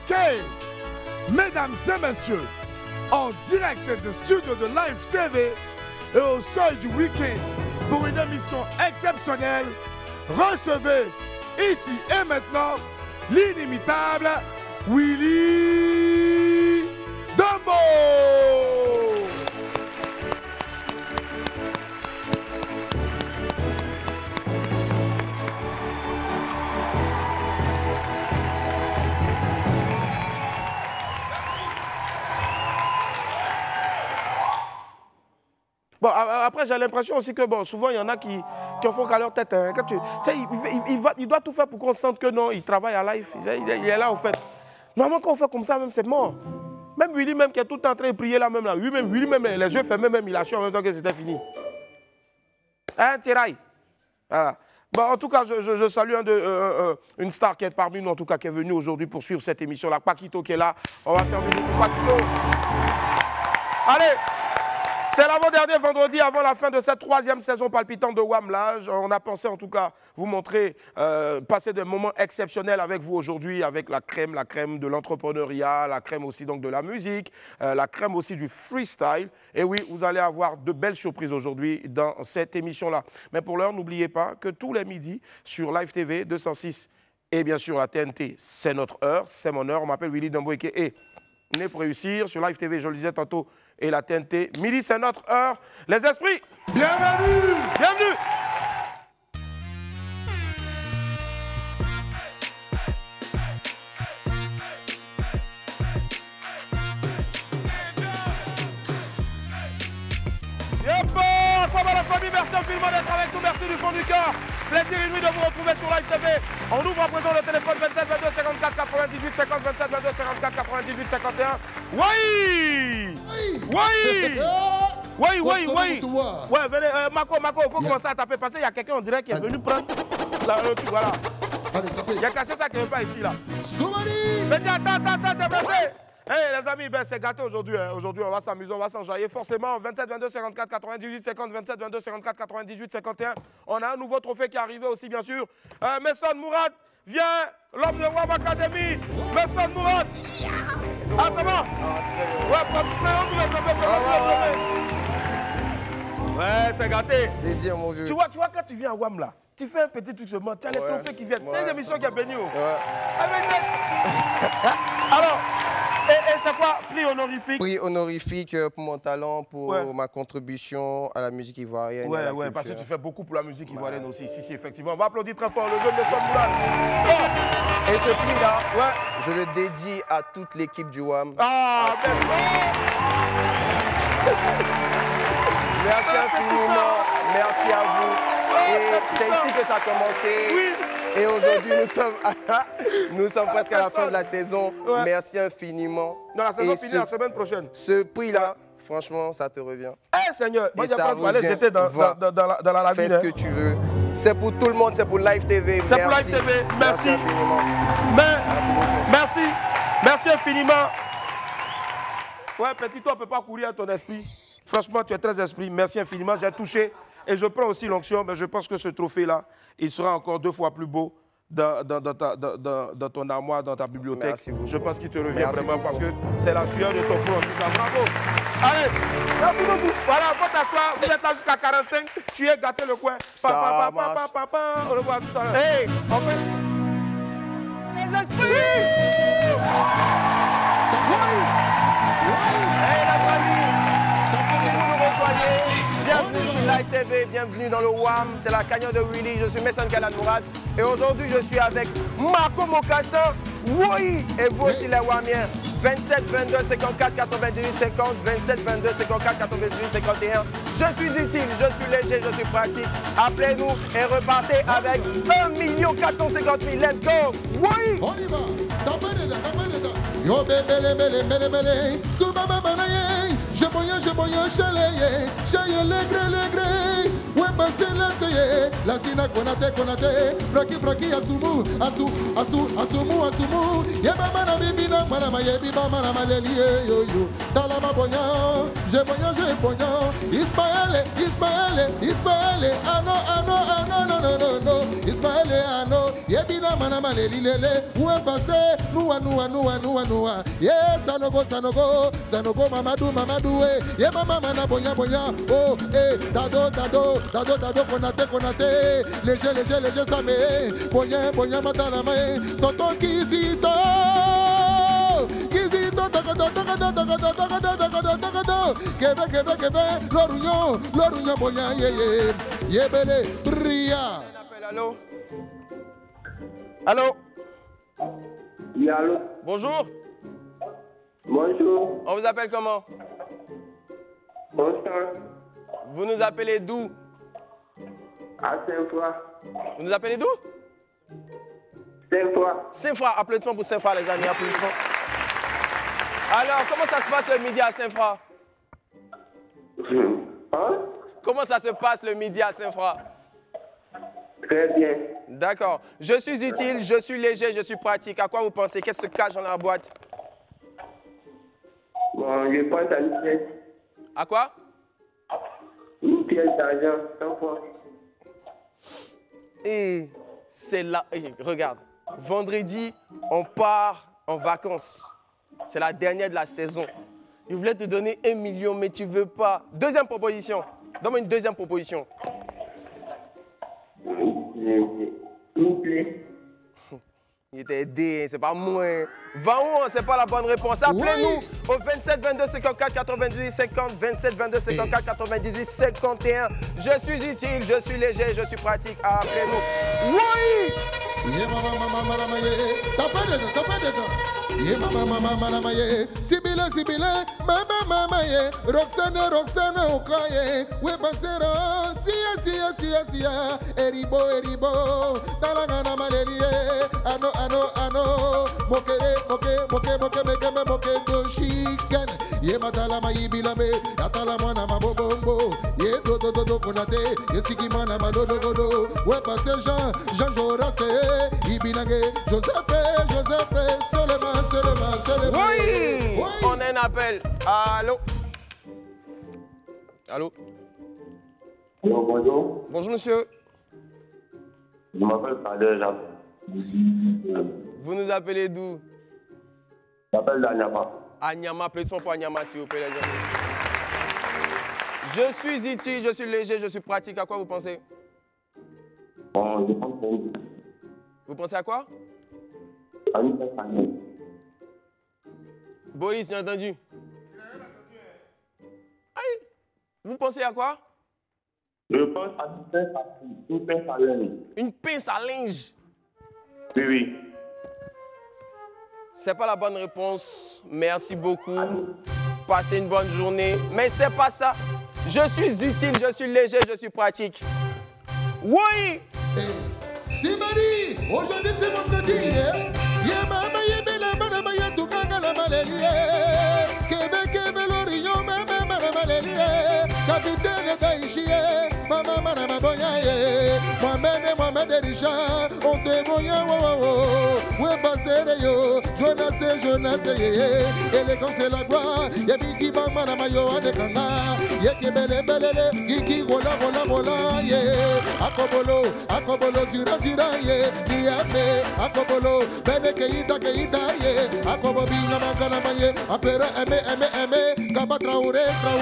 OK. Mesdames et messieurs, en direct du studio de Live TV et au seuil du week-end pour une émission exceptionnelle, recevez ici et maintenant l'inimitable Willy Dombo. Bon, après, j'ai l'impression aussi que, bon, souvent, il y en a qui en font qu'à leur tête. Hein. Quand il doit tout faire pour qu'on sente que non, il travaille à live. Il est là, en fait. Normalement, quand on fait comme ça, même, c'est mort. Même Willy, même, qui est tout le temps en train de prier là, même là. Willy, même, les yeux fermés, même, il a su en même temps que c'était fini. Hein, Tiraï? Voilà. Bon, en tout cas, je salue une star qui est parmi nous, en tout cas, qui est venue aujourd'hui pour suivre cette émission-là. Paquito qui est là. On va faire venir Paquito. Allez! C'est l'avant-dernier vendredi avant la fin de cette 3e saison palpitante de Wamlage. On a pensé en tout cas vous montrer, passer des moments exceptionnels avec vous aujourd'hui, avec la crème de l'entrepreneuriat, la crème aussi donc de la musique, la crème aussi du freestyle. Et oui, vous allez avoir de belles surprises aujourd'hui dans cette émission-là. Mais pour l'heure, n'oubliez pas que tous les midis sur Live TV 206 et bien sûr la TNT, c'est notre heure, c'est mon heure. On m'appelle Willy Dombo et né pour réussir sur Live TV, je le disais tantôt, et la TNT. Midi, c'est notre heure. Les esprits, bienvenue! Bienvenue! La famille, merci infiniment d'être avec nous, merci du fond du cœur. Plaisir inouï de vous retrouver sur Live TV. On ouvre à présent le téléphone 27 22 54 98 50 27 22 54 98 51. Oui! Oui! Ouais, venez, Mako, il faut commencer à taper parce qu'il y a quelqu'un, on dirait, qui est venu prendre le truc, voilà. Il y a caché ça qui n'est pas ici, là. Mais dis, attends, t'es blessé. Hey les amis, ben, c'est gâté aujourd'hui. Hein. Aujourd'hui, on va s'amuser, on va s'enjailler. Forcément, 27 22 54 98 50, 27 22 54 98 51. On a un nouveau trophée qui est arrivé aussi, bien sûr. Messon Mourad, viens, l'homme de Wam Academy. Messon Mourad. Ah, ça va? Ouais, c'est gâté. Dédié, mon vieux. Tu vois, quand tu viens à Wam là, tu fais un petit truc seulement, tu as les trophées qui viennent. C'est une émission qui est bénie. Alors. Et c'est quoi? Prix honorifique? Prix honorifique pour mon talent, pour ma contribution à la musique ivoirienne. Ouais, parce que tu fais beaucoup pour la musique ivoirienne aussi. Si, effectivement. On va applaudir très fort le jeune de Messon Mourad. Et ce prix-là, je le dédie à toute l'équipe du WAM. Ah, merci. Merci infiniment. Merci à vous. Et c'est ici que ça a commencé. Oui. Et aujourd'hui, nous sommes presque à la fin de la saison. Merci infiniment. Non, la saison finit la semaine prochaine. Ce prix-là, franchement, ça te revient. Eh, Seigneur, moi, et ça revient, j'étais dans la lavine. Fais ce que tu veux. C'est pour tout le monde, c'est pour Live TV. C'est pour Live TV. Merci. Infiniment. Merci infiniment. Ouais, petit, toi, on ne peut pas courir à ton esprit. Franchement, tu es très esprit. Merci infiniment. J'ai touché. Et je prends aussi l'onction, mais je pense que ce trophée-là, il sera encore 2 fois plus beau dans ton armoire, dans ta bibliothèque. Je pense qu'il te revient vraiment parce que c'est la sueur de ton front. Bravo. Allez, merci beaucoup. Voilà, il faut t'asseoir. Vous êtes là jusqu'à 45. Tu es gâté le coin. On le voit tout à l'heure. Hey, en fait. Les esprits. Hey, la famille. Si vous nous rejoignez, bienvenue sur Live TV, bienvenue dans le WAM, c'est la cagnotte de Willy, je suis Messon Mourad et aujourd'hui je suis avec Marco Mocassin, oui, et vous aussi les WAMiens, 27 22 54 98 50, 27 22 54 98 51. Je suis utile, je suis léger, je suis pratique. Appelez-nous et repartez avec 1 450 000. Let's go! Oui! On y va! Yo bébé, bélé, souba babanaye, je voyage, chaye le gré, ouais passé la sina fraki asumu, yeba mana bibina, mana yebi ba mana maleli yo, talama bonya, je bonya, Ismaël, ano, no, Ismaël, ano. Yebina manama leli lele. Où est passé? Noua. Yeah, sanogo. Sanogo Mamadou. Yeah, mama mana bonya. Oh, Dado. Konate. Léger, samé. Bonya matalama. Tonton Kizito. Kebe, l'orunion, bonya, yebele, bria. Allô? Oui, allô? Bonjour. Bonjour. On vous appelle comment? Bonsoir. Vous nous appelez d'où? À Saint-Foy. Vous nous appelez d'où? Saint-Foy. Saint-Foy, applaudissements pour Saint-Foy, les amis, applaudissements. Alors, comment ça se passe le midi à Saint-Foy? Hein? Comment ça se passe le midi à Saint-Foy? Très bien. D'accord. Je suis utile, je suis léger, je suis pratique. À quoi vous pensez? Qu'est-ce qui se cache dans la boîte? Bon, je pense à une pièce. À quoi? Une pièce d'argent, 100 fois. Et c'est là. Regarde. Vendredi, on part en vacances. C'est la dernière de la saison. Je voulais te donner 1 million, mais tu veux pas. Deuxième proposition. Donne-moi une deuxième proposition. Une clé. Il était aidé, c'est pas moi. Va où, c'est pas la bonne réponse. Appelez-nous au 27 22 54 98 50, 27 22 54 98 51. Je suis utile, je suis léger, je suis pratique. Appelez-nous. Oui! Yeah, mama, tapez dedans. Yeah, mama, Sibile, mama, Roxane, Okaye, Webasera, Sia, Eribo, Talagana Malelie, Ano, Moke, do chicken. Ye matala bilame, atala mwana mabobombo. Ye do konate, ye sikimana madodo. Ouais passe Jean Jorase, Ibinage, Joseph, seulement. Oui! On a un appel. Allô? Allô, bonjour. Bonjour monsieur. Je m'appelle Kader Jacques. Vous nous appelez d'où? Je m'appelle Danyama. Anyama, applaudissements pour Anyama s'il vous plaît les amis. Je suis utile, je suis léger, je suis pratique. À quoi vous pensez? Bon, je pense que vous pensez à quoi? à une personne. Boris, j'ai entendu. Aïe. Vous pensez à quoi? Je pense à une pince à linge. Une pince à linge? Oui. C'est pas la bonne réponse. Merci beaucoup. Passez une bonne journée. Mais c'est pas ça. Je suis utile, je suis léger, je suis pratique. Oui! Simari, aujourd'hui c'est mon petit. Yeah, mama, bela, ya tukanga la malélie. Kebe, l'orion, mama, malélie. Capitaine d'Aïchie, mama, boya. Mohamed Richard, on te boya, ouais, passez yo. Jonas, élégance c'est la gloire. Y'a Biki Bamana Mayo Adekanga. Y'a Kebele, Kiki, rola, Akobolo, Tira, Niame, Akobolo, Bene Keita, Akobo Binga Makana Maye, Apera, Aimé, Kaba Traoré,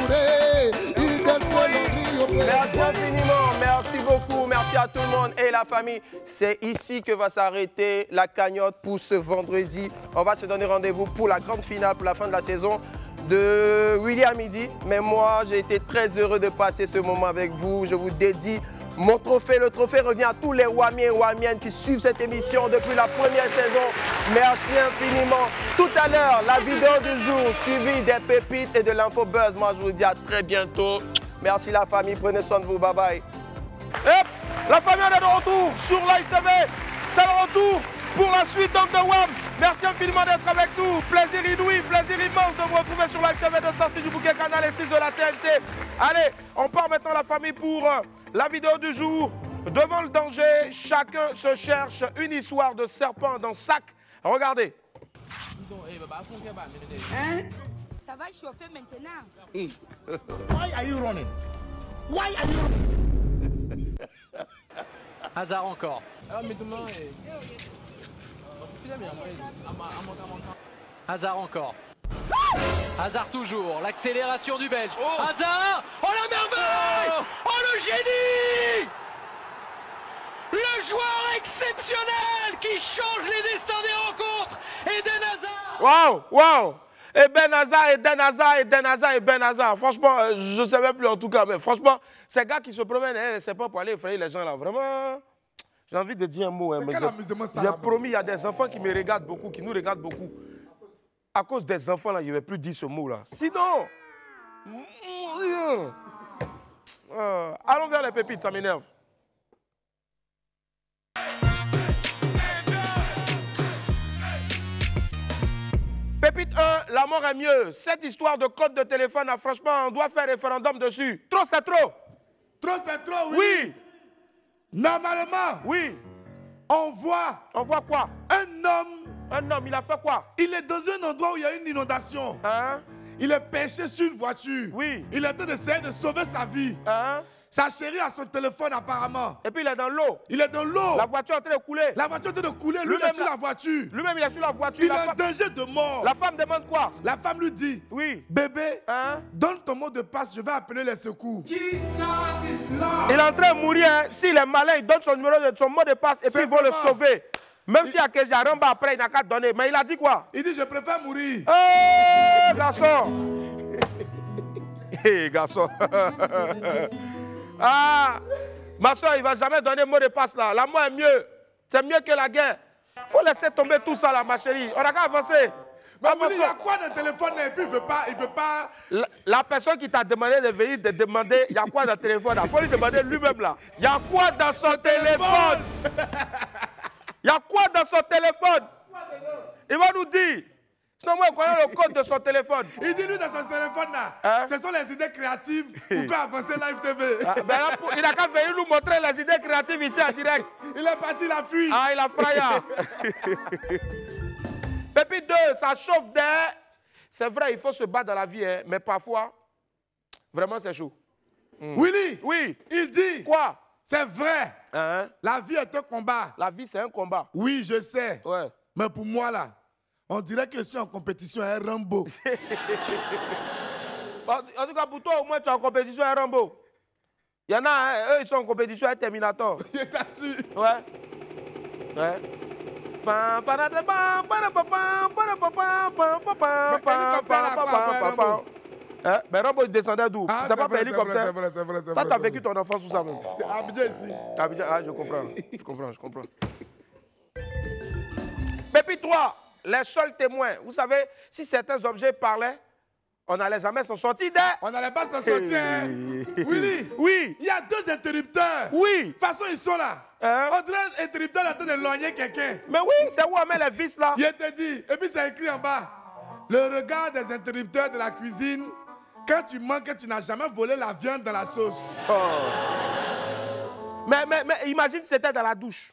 Merci infiniment, merci beaucoup, merci à tout le monde et la famille. C'est ici que va s'arrêter la cagnotte pour ce vendredi. On va se donner rendez-vous pour la grande finale, pour la fin de la saison de Willy à midi. Mais moi, j'ai été très heureux de passer ce moment avec vous. Je vous dédie mon trophée. Le trophée revient à tous les Wamiens et Wamiennes qui suivent cette émission depuis la première saison. Merci infiniment. Tout à l'heure, la vidéo du jour suivie des pépites et de l'info buzz. Moi, je vous dis à très bientôt. Merci la famille, prenez soin de vous, bye bye. Hop, la famille on est de retour sur Live TV. C'est le retour pour la suite donc de WAM. Merci infiniment d'être avec nous. Plaisir inouï, plaisir immense de vous retrouver sur Live TV 206 du bouquet canal et 6 de la TNT. Allez, on part maintenant la famille pour la vidéo du jour. Devant le danger, chacun se cherche une histoire de serpent dans sac. Regardez. Hein? Ça va chauffer maintenant. Why are you running? Why are you running? Hazard encore. Hazard encore. Hazard toujours, l'accélération du Belge. Oh. Hazard. Oh la merveille. Oh le génie. Le joueur exceptionnel qui change les destins des rencontres. Eden Hazard. Waouh, waouh. Eden Hazard. Franchement, je ne savais plus en tout cas, mais franchement, ces gars qui se promènent, c'est pas pour aller effrayer les gens là. Vraiment, j'ai envie de dire un mot. Mais j'ai promis, il y a des enfants qui me regardent beaucoup, qui nous regardent beaucoup. À cause des enfants là, je ne vais plus dire ce mot là. Sinon, allons vers les pépites, ça m'énerve. Pépite 1, la mort est mieux. Cette histoire de code de téléphone, franchement, on doit faire référendum dessus. Trop, c'est trop. Trop, c'est trop, oui. Oui. Normalement, Oui. on voit On voit quoi? un homme, Il a fait quoi? il est dans un endroit où il y a une inondation. Hein? Il est perché sur une voiture. Oui. Il est en train d'essayer de sauver sa vie. Hein? Sa chérie a son téléphone apparemment. Et puis il est dans l'eau. Il est dans l'eau. La voiture est en train de couler. La voiture est en train de couler. Lui, il Lui-même, est sur la voiture. Lui-même, il est sur la voiture. Il est en danger de mort. La femme demande quoi? La femme lui dit, Oui. bébé, Hein? donne ton mot de passe, je vais appeler les secours. Il est en train de mourir. Hein. S'il est malin, il donne son mot de passe et puis ils vont le sauver. Même s'il y a que Jaramba après, il n'a qu'à donner. Mais il a dit quoi? Il dit, je préfère mourir. Hé, garçon! Hé, garçon! Ah! Ma soeur, il ne va jamais donner mot de passe là. La mort est mieux. C'est mieux que la guerre. Il faut laisser tomber tout ça là, ma chérie. On n'a qu'à avancer. Mais il y a quoi dans le téléphone et puis il veut pas. La personne qui t'a demandé de venir te demander, il y a quoi dans le téléphone là? Il faut lui demander lui-même là. Il y a quoi dans son téléphone? Il y a quoi dans son téléphone? Il va nous dire. Sinon, moi, je connais le code de son téléphone. Il dit, lui, dans son téléphone là, Hein? ce sont les idées créatives pour faire avancer Live TV. Ah, ben là, il n'a qu'à venir nous montrer les idées créatives ici en direct. Il est parti, il a fui. Ah, il a fraya. Pépite 2, ça chauffe d'air. C'est vrai, il faut se battre dans la vie, hein, mais parfois, vraiment, c'est chaud. Willy, Oui. il dit, Quoi? c'est vrai, Hein? la vie est un combat. La vie, c'est un combat. Oui, je sais. Ouais. Mais pour moi là, on dirait que je suis en compétition à un Rambo. En tout cas, pour toi, au moins, tu es en compétition avec Rambo. Il y en a, hein, eux, ils sont en compétition avec Terminator. Il t'a su. Ouais. Ouais. Hein? Mais Rambo, il descendait d'où? Ah, C'est pas par hélicoptère. c'est vrai. Toi, tu as vécu ton enfance sous ça même. Abidjan ici. Abidjan, ah, je comprends. Pépite 3, les seuls témoins. Vous savez, si certains objets parlaient, on n'allait jamais s'en sortir d'air. On n'allait pas s'en sortir. Hein. Willy, Oui. il y a deux interrupteurs. Oui. De toute façon, ils sont là. Hein? On dirait un interrupteur en train de logner quelqu'un. Mais oui, c'est où on met les vis là. Il te dit, et puis c'est écrit en bas, le regard des interrupteurs de la cuisine, quand tu manques que tu n'as jamais volé la viande dans la sauce. Oh. Mais imagine si c'était dans la douche.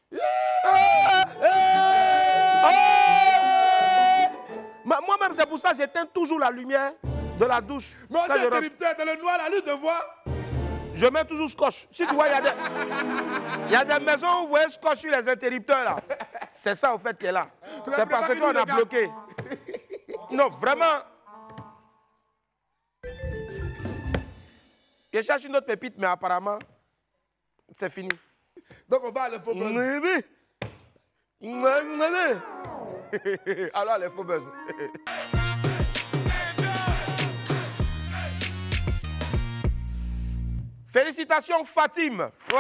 Moi-même, c'est pour ça que j'éteins toujours la lumière de la douche. Mais on Quand dit je rentre. interrupteur, dans le noir, la lui de voir. Je mets toujours scotch. Si tu vois, il y a des maisons où vous voyez scotch sur les interrupteurs là. C'est ça, au fait, qui est là. C'est parce qu'on a bloqué. Non, vraiment. Je cherche une autre pépite, mais apparemment, c'est fini. Donc on va à l'info buzz. Alors, les faux buzz. Félicitations, Fatim. Ouais.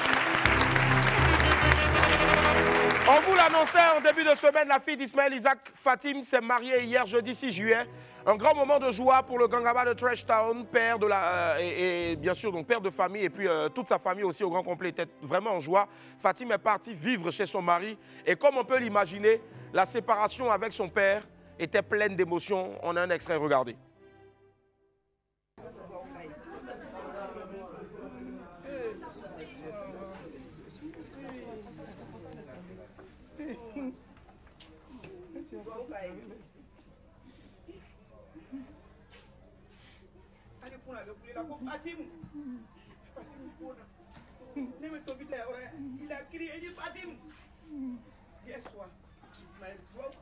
On vous l'annonçait en début de semaine, la fille d'Ismaël Isaac, Fatim, s'est mariée hier, jeudi 6 juillet. Un grand moment de joie pour le Gangaba de Trash Town, père de et bien sûr donc père de famille et puis toute sa famille aussi au grand complet était vraiment en joie. Fatim est partie vivre chez son mari et comme on peut l'imaginer, la séparation avec son père était pleine d'émotions. On a un extrait, regardez. Il a crié, il dit Fatim. Hier soir, Ismaël, tu vois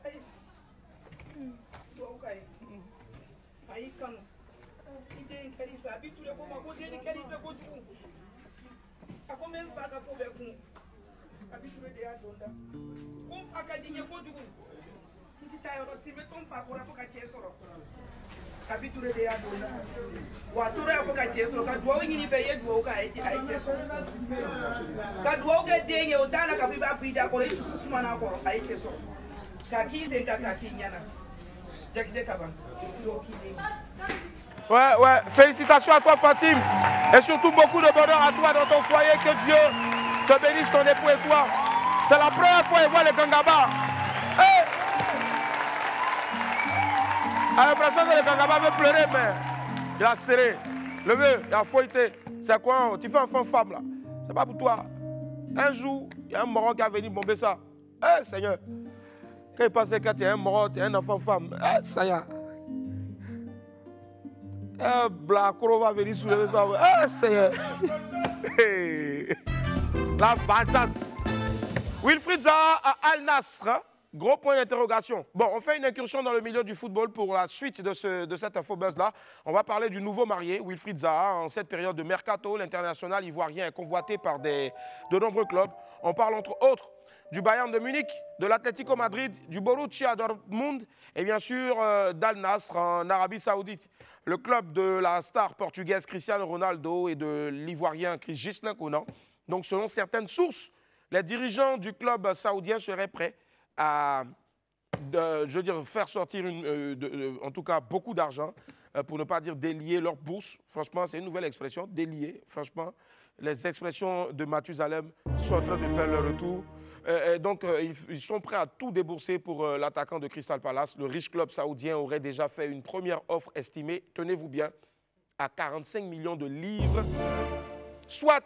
où Aïe, quand il dit qu'il fait habitude de comment on dit qu'il fait quoi du coup. À combien de fois qu'on fait quoi habitude de Adonda. On fait qu'à dire quoi du coup. Il dit taille aussi, mais ton pas pour la fois qu'à tirer sur habitude de Adonda. Ou à tout le monde qu'à tirer sur quand doit il fait doit qu'à être aïe sur. Quand doit que dengue au temps la café va puis d'accord et tout ce moment encore aïe sur. Kaki c'est kaki nyana. Jack de Kaban. Ouais, félicitations à toi Fatim. Et surtout beaucoup de bonheur à toi dans ton foyer. Que Dieu te bénisse, ton époux et toi. C'est la première fois qu'il voit les Kangaba. Hey! A l'impression que le Kangaba veut pleurer, mais il a serré. Le vieux, il a fouetté. C'est quoi? Tu fais un femme là. C'est pas pour toi. Un jour, il y a un Moro qui a venu bomber ça. Eh, Seigneur. Quand il pensait que tu es un Moro, tu es un enfant femme. Eh, Seigneur. Eh, Blacro va venir soulever ça. Eh, Seigneur. La basasse. Wilfried Zaha à Al Nassr. Gros point d'interrogation. Bon, on fait une incursion dans le milieu du football pour la suite de cette infobuzz-là. On va parler du nouveau marié, Wilfried Zaha. En cette période de mercato, l'international ivoirien est convoité par de nombreux clubs. On parle entre autres du Bayern de Munich, de l'Atlético Madrid, du Borussia Dortmund et bien sûr d'Al Nassr en Arabie Saoudite. Le club de la star portugaise Cristiano Ronaldo et de l'Ivoirien Gislain Conan. Donc selon certaines sources, les dirigeants du club saoudien seraient prêts à faire sortir en tout cas beaucoup d'argent, pour ne pas dire délier leur bourse. Franchement, c'est une nouvelle expression, délier. Franchement, les expressions de Mathusalem sont en train de faire leur retour. Donc, ils sont prêts à tout débourser pour l'attaquant de Crystal Palace. Le riche club saoudien aurait déjà fait une première offre estimée, tenez-vous bien, à 45 millions de livres, soit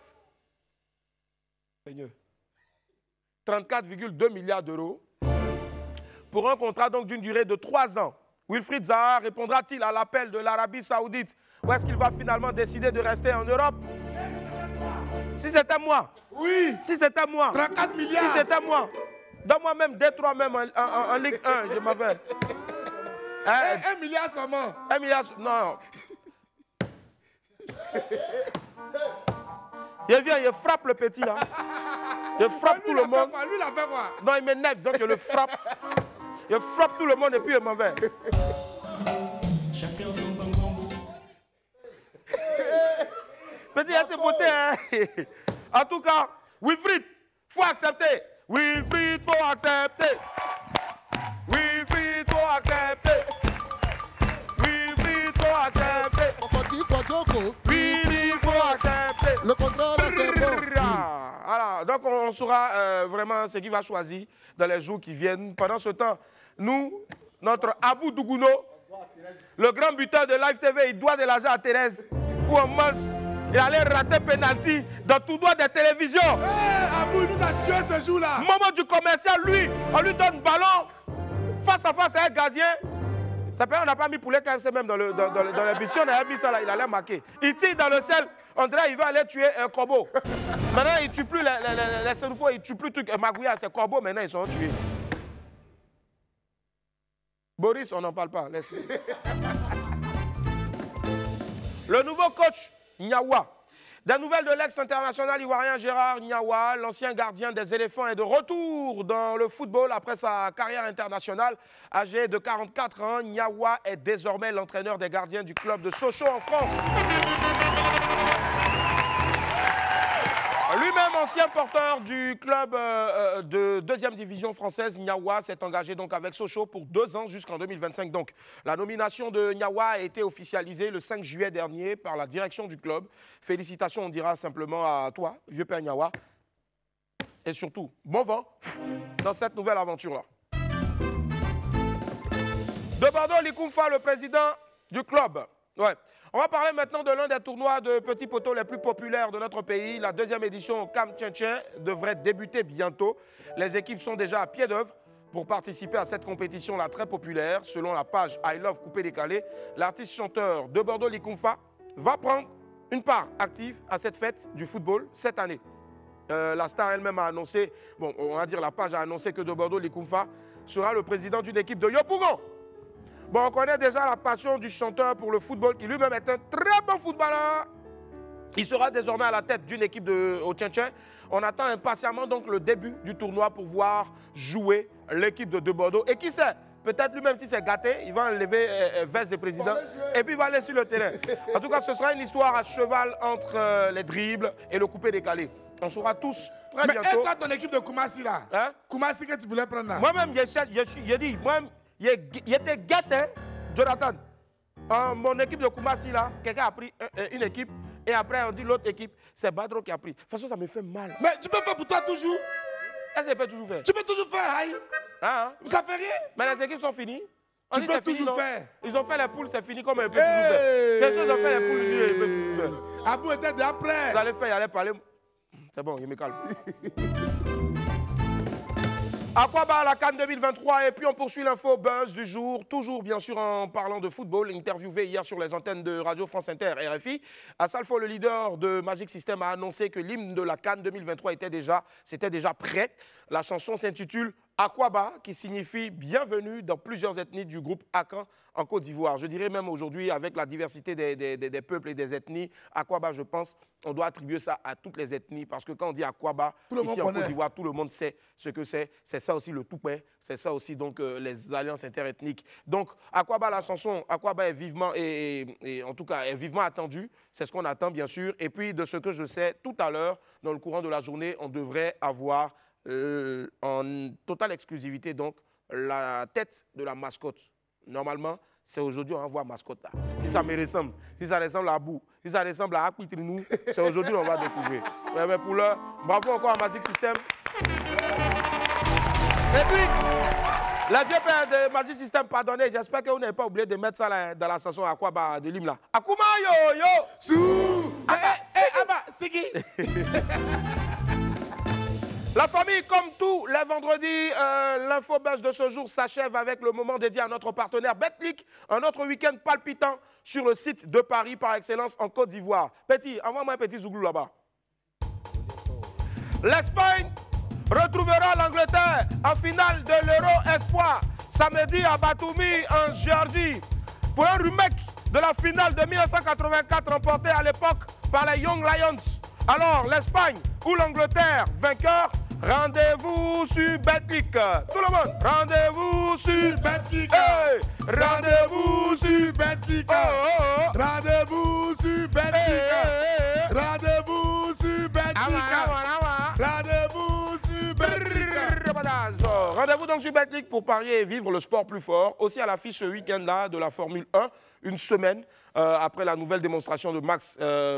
34,2 milliards d'euros, pour un contrat donc d'une durée de 3 ans. Wilfried Zaha répondra-t-il à l'appel de l'Arabie Saoudite ou est-ce qu'il va finalement décider de rester en Europe? Si c'était moi. Oui. Si c'était moi. 34 milliards. Si c'était moi. Donne-moi même Détroit même en Ligue 1, je m'en vais. 1 milliard seulement. 1 milliard, non. Il vient, il frappe le petit là. Je frappe tout le monde. Lui, il a fait quoi? Non, il m'énerve, donc je le frappe. Je frappe tout le monde et puis je m'en vais. Chacun son bambou. Petit, il a été beauté, hein. En tout cas, Wilfried, faut accepter. Wilfried, faut accepter. Wilfried, faut accepter. Wilfried, faut accepter. Wilfried, faut accepter. Le contrat là, c'est bon. Voilà, donc on saura vraiment ce qu'il va choisir dans les jours qui viennent. Pendant ce temps, nous, notre Abou Dougouno, le grand buteur de Live TV, il doit de l'argent à Thérèse. Où on mange, il allait rater penalty dans tout droit des télévisions. Abou nous a tué ce jour-là. Moment du commercial, lui, on lui donne ballon face à face à un gardien. Ça peut, on n'a pas mis poulet KFC même dans l'émission, on a mis ça là, il allait marquer. Il tire dans le sel, on dirait qu'il va aller tuer un corbeau. Maintenant, il ne tue plus les Senfo, il ne tue plus Magouya, c'est corbeau, maintenant ils sont tués. Boris, on n'en parle pas, laisse. Le nouveau coach, Niawa. Des nouvelles de l'ex-international ivoirien Gérard Niawa, l'ancien gardien des éléphants, est de retour dans le football après sa carrière internationale. Âgé de 44 ans, Niawa est désormais l'entraîneur des gardiens du club de Sochaux en France. Lui-même ancien porteur du club de 2e division française, Niawa s'est engagé donc avec Sochaux pour 2 ans jusqu'en 2025. Donc, la nomination de Niawa a été officialisée le 5 juillet dernier par la direction du club. Félicitations, on dira simplement à toi, vieux père Niawa. Et surtout, bon vent dans cette nouvelle aventure-là. De Bordeaux, Likoumfa, le président du club. Ouais. On va parler maintenant de l'un des tournois de petits poteaux les plus populaires de notre pays. La 2e édition Cam Tchin devrait débuter bientôt. Les équipes sont déjà à pied d'œuvre pour participer à cette compétition-là très populaire. Selon la page I Love Coupé Décalé, l'artiste chanteur de Bordeaux, Likoumfa, va prendre une part active à cette fête du football cette année. la star elle-même a annoncé, bon, on va dire la page a annoncé que De Bordeaux Likumfa sera le président d'une équipe de Yopougon. Bon, on connaît déjà la passion du chanteur pour le football, qui lui-même est un très bon footballeur. Il sera désormais à la tête d'une équipe au Tchin-Tchin. On attend impatiemment donc le début du tournoi pour voir jouer l'équipe de Bordeaux. Et qui sait, peut-être lui-même si c'est gâté, il va enlever veste de président et puis il va aller sur le terrain. En tout cas, ce sera une histoire à cheval entre les dribbles et le coupé-décalé. On saura tous très bientôt. Mais et toi, ton équipe de Koumassi là, hein? Koumassi que tu voulais prendre là? Moi-même, j'ai dit, moi-même, il était gâté, Jonathan. Mon équipe de Koumassi là, quelqu'un a pris une équipe. Et après, on dit l'autre équipe, c'est Badro qui a pris. De toute façon, ça me fait mal. Mais tu peux faire pour toi toujours? Est-ce que je peux toujours faire? Tu peux toujours faire, aïe. Hein? Ça fait rien? Mais les équipes sont finies. Tu peux toujours faire. Ils ont fait les poules, c'est fini comme un peu toujours faire. Qu'est-ce qu'ils ont fait les poules? Ils peuvent toujours faire. Abou était déjà prêt. Vous allez faire, il allait parler. C'est bon, il me calme. Aquaba à la CAN 2023 et puis on poursuit l'info buzz du jour, toujours bien sûr en parlant de football, interviewé hier sur les antennes de Radio France Inter RFI. Asalfo, le leader de Magic System, a annoncé que l'hymne de la CAN 2023 c'était déjà prêt. La chanson s'intitule Aquaba, qui signifie bienvenue dans plusieurs ethnies du groupe Akan en Côte d'Ivoire. Je dirais même aujourd'hui, avec la diversité des peuples et des ethnies, Aquaba, je pense, on doit attribuer ça à toutes les ethnies. Parce que quand on dit Aquaba, ici en Côte d'Ivoire, tout le monde sait ce que c'est. C'est ça aussi le toupet, c'est ça aussi donc les alliances interethniques. Donc Aquaba, la chanson, Aquaba est vivement, et en tout cas, est vivement attendue. C'est ce qu'on attend bien sûr. Et puis de ce que je sais, tout à l'heure, dans le courant de la journée, on devrait avoir en totale exclusivité donc la tête de la mascotte. Normalement, c'est aujourd'hui on va voir mascotte là. Si ça me ressemble, si ça ressemble à Abou, si ça ressemble à Akpitrinou, c'est aujourd'hui qu'on va découvrir. Mais pour l'heure, bravo encore à Magic System. Et puis, la vieux père de Magic System, pardonnez, j'espère que vous n'avez pas oublié de mettre ça là, dans la chanson Aquaba de l'hymne là. Akuma yo yo! Sou! Abba, c'est qui? La famille, comme tous les vendredis, l'infobuzz de ce jour s'achève avec le moment dédié à notre partenaire Betclic, un autre week-end palpitant sur le site de Paris par excellence en Côte d'Ivoire. Petit, envoie-moi un petit zouglou là-bas. L'Espagne retrouvera l'Angleterre en finale de l'Euro Espoir samedi à Batumi en Géorgie pour un remake de la finale de 1984 remportée à l'époque par les Young Lions. Alors, l'Espagne ou l'Angleterre, vainqueur, rendez-vous sur Betclic. Tout le monde, rendez-vous sur Betclic. Hey, Rendez-vous sur Betclic. Rendez-vous sur Betclic. Rendez-vous sur Betclic. Rendez-vous sur Betclic. Rendez-vous donc sur Betclic pour parier et vivre le sport plus fort. Aussi à l'affiche ce week-end-là de la Formule 1, une semaine après la nouvelle démonstration de Max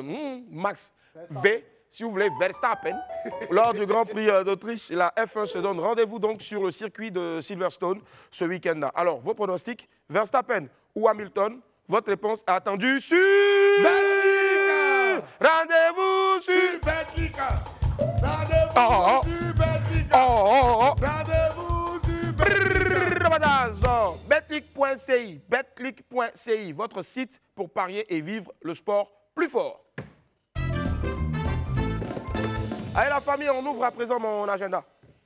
V, si vous voulez, Verstappen, lors du Grand Prix d'Autriche. La F1 se donne rendez-vous donc sur le circuit de Silverstone ce week-end-là. Alors, vos pronostics, Verstappen ou Hamilton, votre réponse est attendue sur... Betclic. Rendez-vous sur... Betclic. Rendez-vous sur Betclic. Rendez-vous sur Betclic. Betclic.ci, betclic.ci, votre site pour parier et vivre le sport plus fort. Allez la famille, on ouvre à présent mon agenda.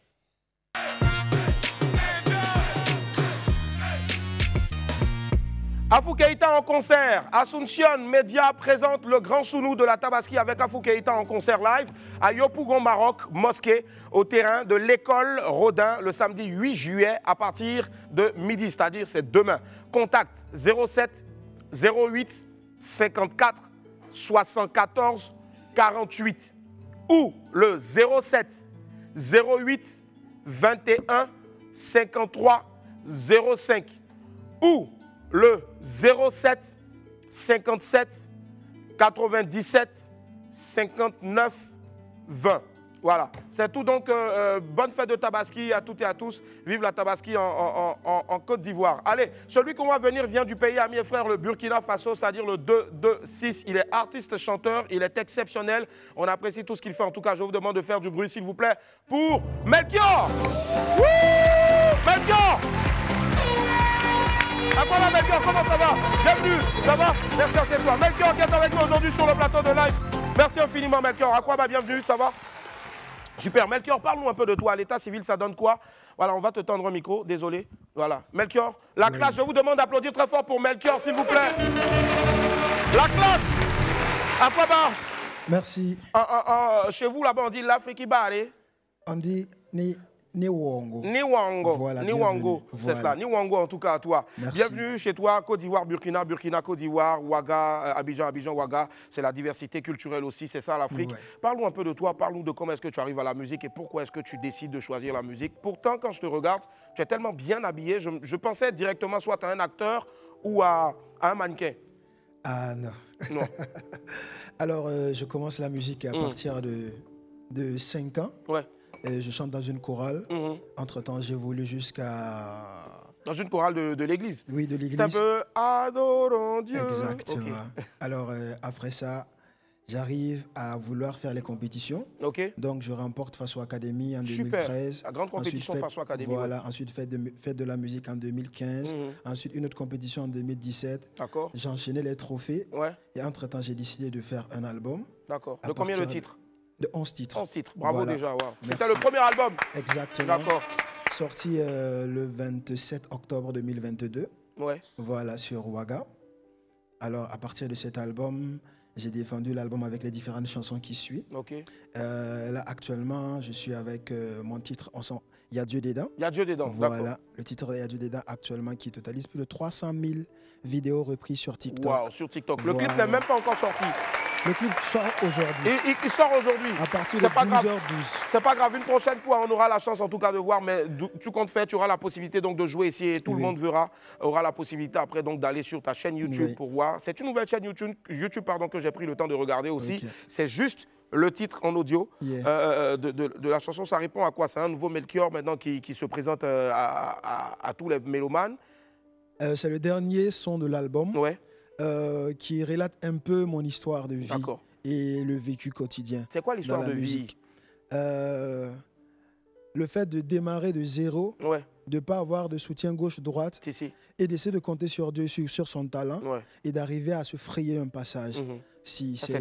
Afou Keïta en concert. Asuncion Média présente le grand Sounou de la Tabaski avec Afou Keïta en concert live à Yopougon, Maroc, mosquée, au terrain de l'école Rodin le samedi 8 juillet à partir de midi, c'est-à-dire c'est demain. Contact 07 08 54 74 48 ou le 07 08 21 53 05 ou le 07 57 97 59 20. Voilà, c'est tout donc. Bonne fête de Tabaski à toutes et à tous. Vive la Tabaski en Côte d'Ivoire. Allez, celui qu'on va venir vient du pays ami et frère, le Burkina Faso, c'est-à-dire le 2-2-6. Il est artiste, chanteur, il est exceptionnel. On apprécie tout ce qu'il fait. En tout cas, je vous demande de faire du bruit, s'il vous plaît, pour Melchior. Wouh, Melchior. Aquaba, Melchior, comment ça va? Bienvenue, ça va? Merci, c'est toi. Melchior qui est avec nous aujourd'hui sur le plateau de live. Merci infiniment, Melchior. Aquaba, bienvenue, ça va? Super. Melchior, parle-nous un peu de toi. L'état civil, ça donne quoi? Voilà, on va te tendre un micro. Désolé. Voilà. Melchior, la classe, je vous demande d'applaudir très fort pour Melchior, s'il vous plaît. La classe. À quoi bas? Merci. Chez vous, là-bas, on dit l'Afrique Baré. On dit Niwango. Niwango. Voilà, Niwango. C'est voilà. cela. Niwango, en tout cas, à toi. Merci. Bienvenue chez toi, Côte d'Ivoire, Burkina, Burkina, Côte d'Ivoire, Ouaga, Abidjan, Abidjan, Ouaga. C'est la diversité culturelle aussi, c'est ça l'Afrique. Ouais. Parle-nous un peu de toi, parle-nous de comment est-ce que tu arrives à la musique et pourquoi est-ce que tu décides de choisir la musique. Pourtant, quand je te regarde, tu es tellement bien habillé, je pensais directement soit à un acteur ou à un mannequin. Ah non. Non. Alors, je commence la musique à partir de 5 ans. Ouais. Et je chante dans une chorale. Entre-temps, j'évolue jusqu'à... Dans une chorale de l'église. Oui, de l'église. C'est un peu « Adorons Dieu ». Exactement. Okay. Alors, après ça, j'arrive à vouloir faire les compétitions. Ok. Donc, je remporte Faso Academy en Super. 2013. La grande compétition Ensuite, Faso Academy. Voilà. Ouais. Ensuite, fête de la musique en 2015. Ensuite, une autre compétition en 2017. D'accord. J'ai enchaîné les trophées. Ouais. Et entre-temps, j'ai décidé de faire un album. D'accord. De combien de titres? De 11 titres. 11 titres. Bravo voilà. Déjà. Wow. C'était le premier album. Exactement. D'accord. Sorti le 27 octobre 2022. Ouais. Voilà, sur Ouaga. Alors, à partir de cet album, j'ai défendu l'album avec les différentes chansons qui suivent. Ok. Là, actuellement, je suis avec mon titre « Il y a Dieu dedans ». Il y a Dieu dedans, voilà, le titre « Il y a Dieu dedans » actuellement qui totalise plus de 300 000 vidéos reprises sur TikTok. Wow, sur TikTok. Le voilà. clip n'est même pas encore sorti. Le clip sort aujourd'hui. Il sort aujourd'hui. À partir de 12h12. C'est pas grave. Une prochaine fois, on aura la chance en tout cas de voir. Mais tu comptes faire, tu auras la possibilité donc de jouer ici et tout le monde aura la possibilité après donc d'aller sur ta chaîne YouTube pour voir. C'est une nouvelle chaîne YouTube pardon, que j'ai pris le temps de regarder aussi. Okay. C'est juste le titre en audio de la chanson. Ça répond à quoi? C'est un nouveau Melchior maintenant qui se présente à tous les mélomanes. C'est le dernier son de l'album. Ouais. Qui relate un peu mon histoire de vie et le vécu quotidien. C'est quoi l'histoire de musique? Le fait de démarrer de zéro, de ne pas avoir de soutien gauche-droite et d'essayer de compter sur Dieu, sur son talent et d'arriver à se frayer un passage. C'est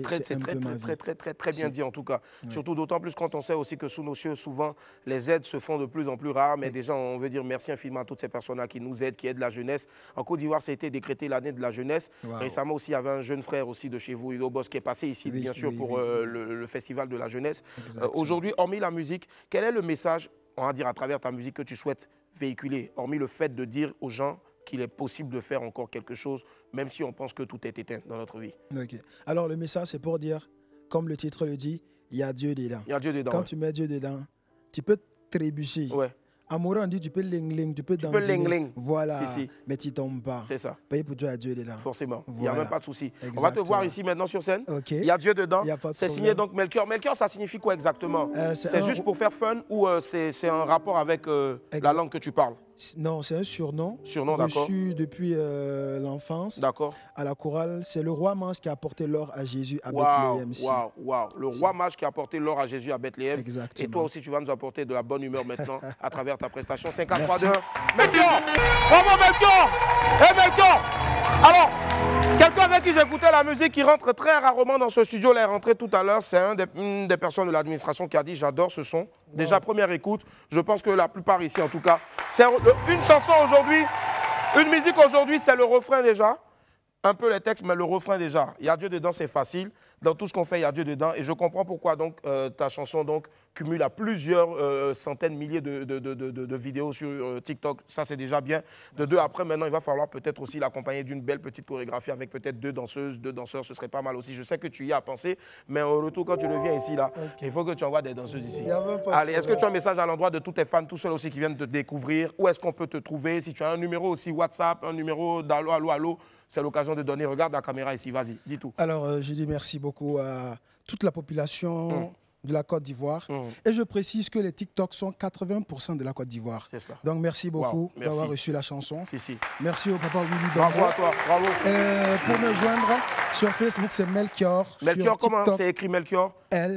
très bien dit en tout cas. Surtout d'autant plus quand on sait aussi que sous nos cieux, souvent, les aides se font de plus en plus rares. Mais déjà, on veut dire merci infiniment à toutes ces personnes-là qui nous aident, qui aident la jeunesse. En Côte d'Ivoire, ça a été décrété l'année de la jeunesse. Récemment aussi, il y avait un jeune frère aussi de chez vous, Hugo Boss, qui est passé ici, bien sûr, pour le festival de la jeunesse. Aujourd'hui, hormis la musique, quel est le message, on va dire, à travers ta musique que tu souhaites véhiculer, hormis le fait de dire aux gens qu'il est possible de faire encore quelque chose, même si on pense que tout est éteint dans notre vie. Okay. Alors le message, c'est pour dire, comme le titre le dit, il y a Dieu dedans. Il y a Dieu dedans. Quand tu mets Dieu dedans, tu peux trébucher. Amoureux, on dit tu peux ling-ling, tu peux ling-ling. Voilà, mais tu ne tombes pas. C'est ça. Payer pour Dieu à Dieu dedans. Forcément, il n'y a même pas de souci. On va te voir ici maintenant sur scène. Il y a Dieu dedans. C'est signé donc Melchior. Melchior, ça signifie quoi exactement? C'est juste pour faire fun ou c'est un rapport avec la langue que tu parles? Non, c'est un surnom. Surnom, d'accord. Reçu depuis l'enfance. D'accord. À la chorale, c'est le roi mage qui a apporté l'or à Jésus à Bethléem. Waouh. Le roi mage qui a apporté l'or à Jésus à Bethléem. Exactement. Et toi aussi, tu vas nous apporter de la bonne humeur maintenant à travers ta prestation. 5, 4, 3, 2, 1. Melchior! Bravo, Melchior! Melchior! Alors, quelqu'un avec qui j'écoutais la musique qui rentre très rarement dans ce studio, là est rentré tout à l'heure, c'est une des personnes de l'administration qui a dit « J'adore ce son ». Déjà, première écoute, je pense que la plupart ici, en tout cas, c'est une chanson aujourd'hui, une musique aujourd'hui, c'est le refrain déjà. Un peu les textes, mais le refrain déjà. Il y a Dieu dedans, c'est facile. Dans tout ce qu'on fait, il y a Dieu dedans. Et je comprends pourquoi donc, ta chanson donc, cumule à plusieurs centaines, milliers de vidéos sur TikTok. Ça, c'est déjà bien. De deux, après, maintenant, il va falloir peut-être aussi l'accompagner d'une belle petite chorégraphie avec peut-être 2 danseuses, 2 danseurs. Ce serait pas mal aussi. Je sais que tu y as pensé, mais au retour, quand tu reviens ici, là, il faut que tu envoies des danseuses ici. Allez, est-ce que tu as un message à l'endroit de tous tes fans, tous ceux aussi qui viennent te découvrir? Où est-ce qu'on peut te trouver? Si tu as un numéro aussi WhatsApp, un numéro d'Allo, Allo, Allo, c'est l'occasion de donner. Regarde la caméra ici, vas-y, dis tout. Alors, je dis merci beaucoup à toute la population de la Côte d'Ivoire. Et je précise que les TikTok sont 80% de la Côte d'Ivoire. C'est cela. Donc, merci beaucoup d'avoir reçu la chanson. Si. Merci au papa Willy. Bravo à toi, bravo. Pour me joindre sur Facebook, c'est Melchior. Melchior, comment c'est écrit Melchior?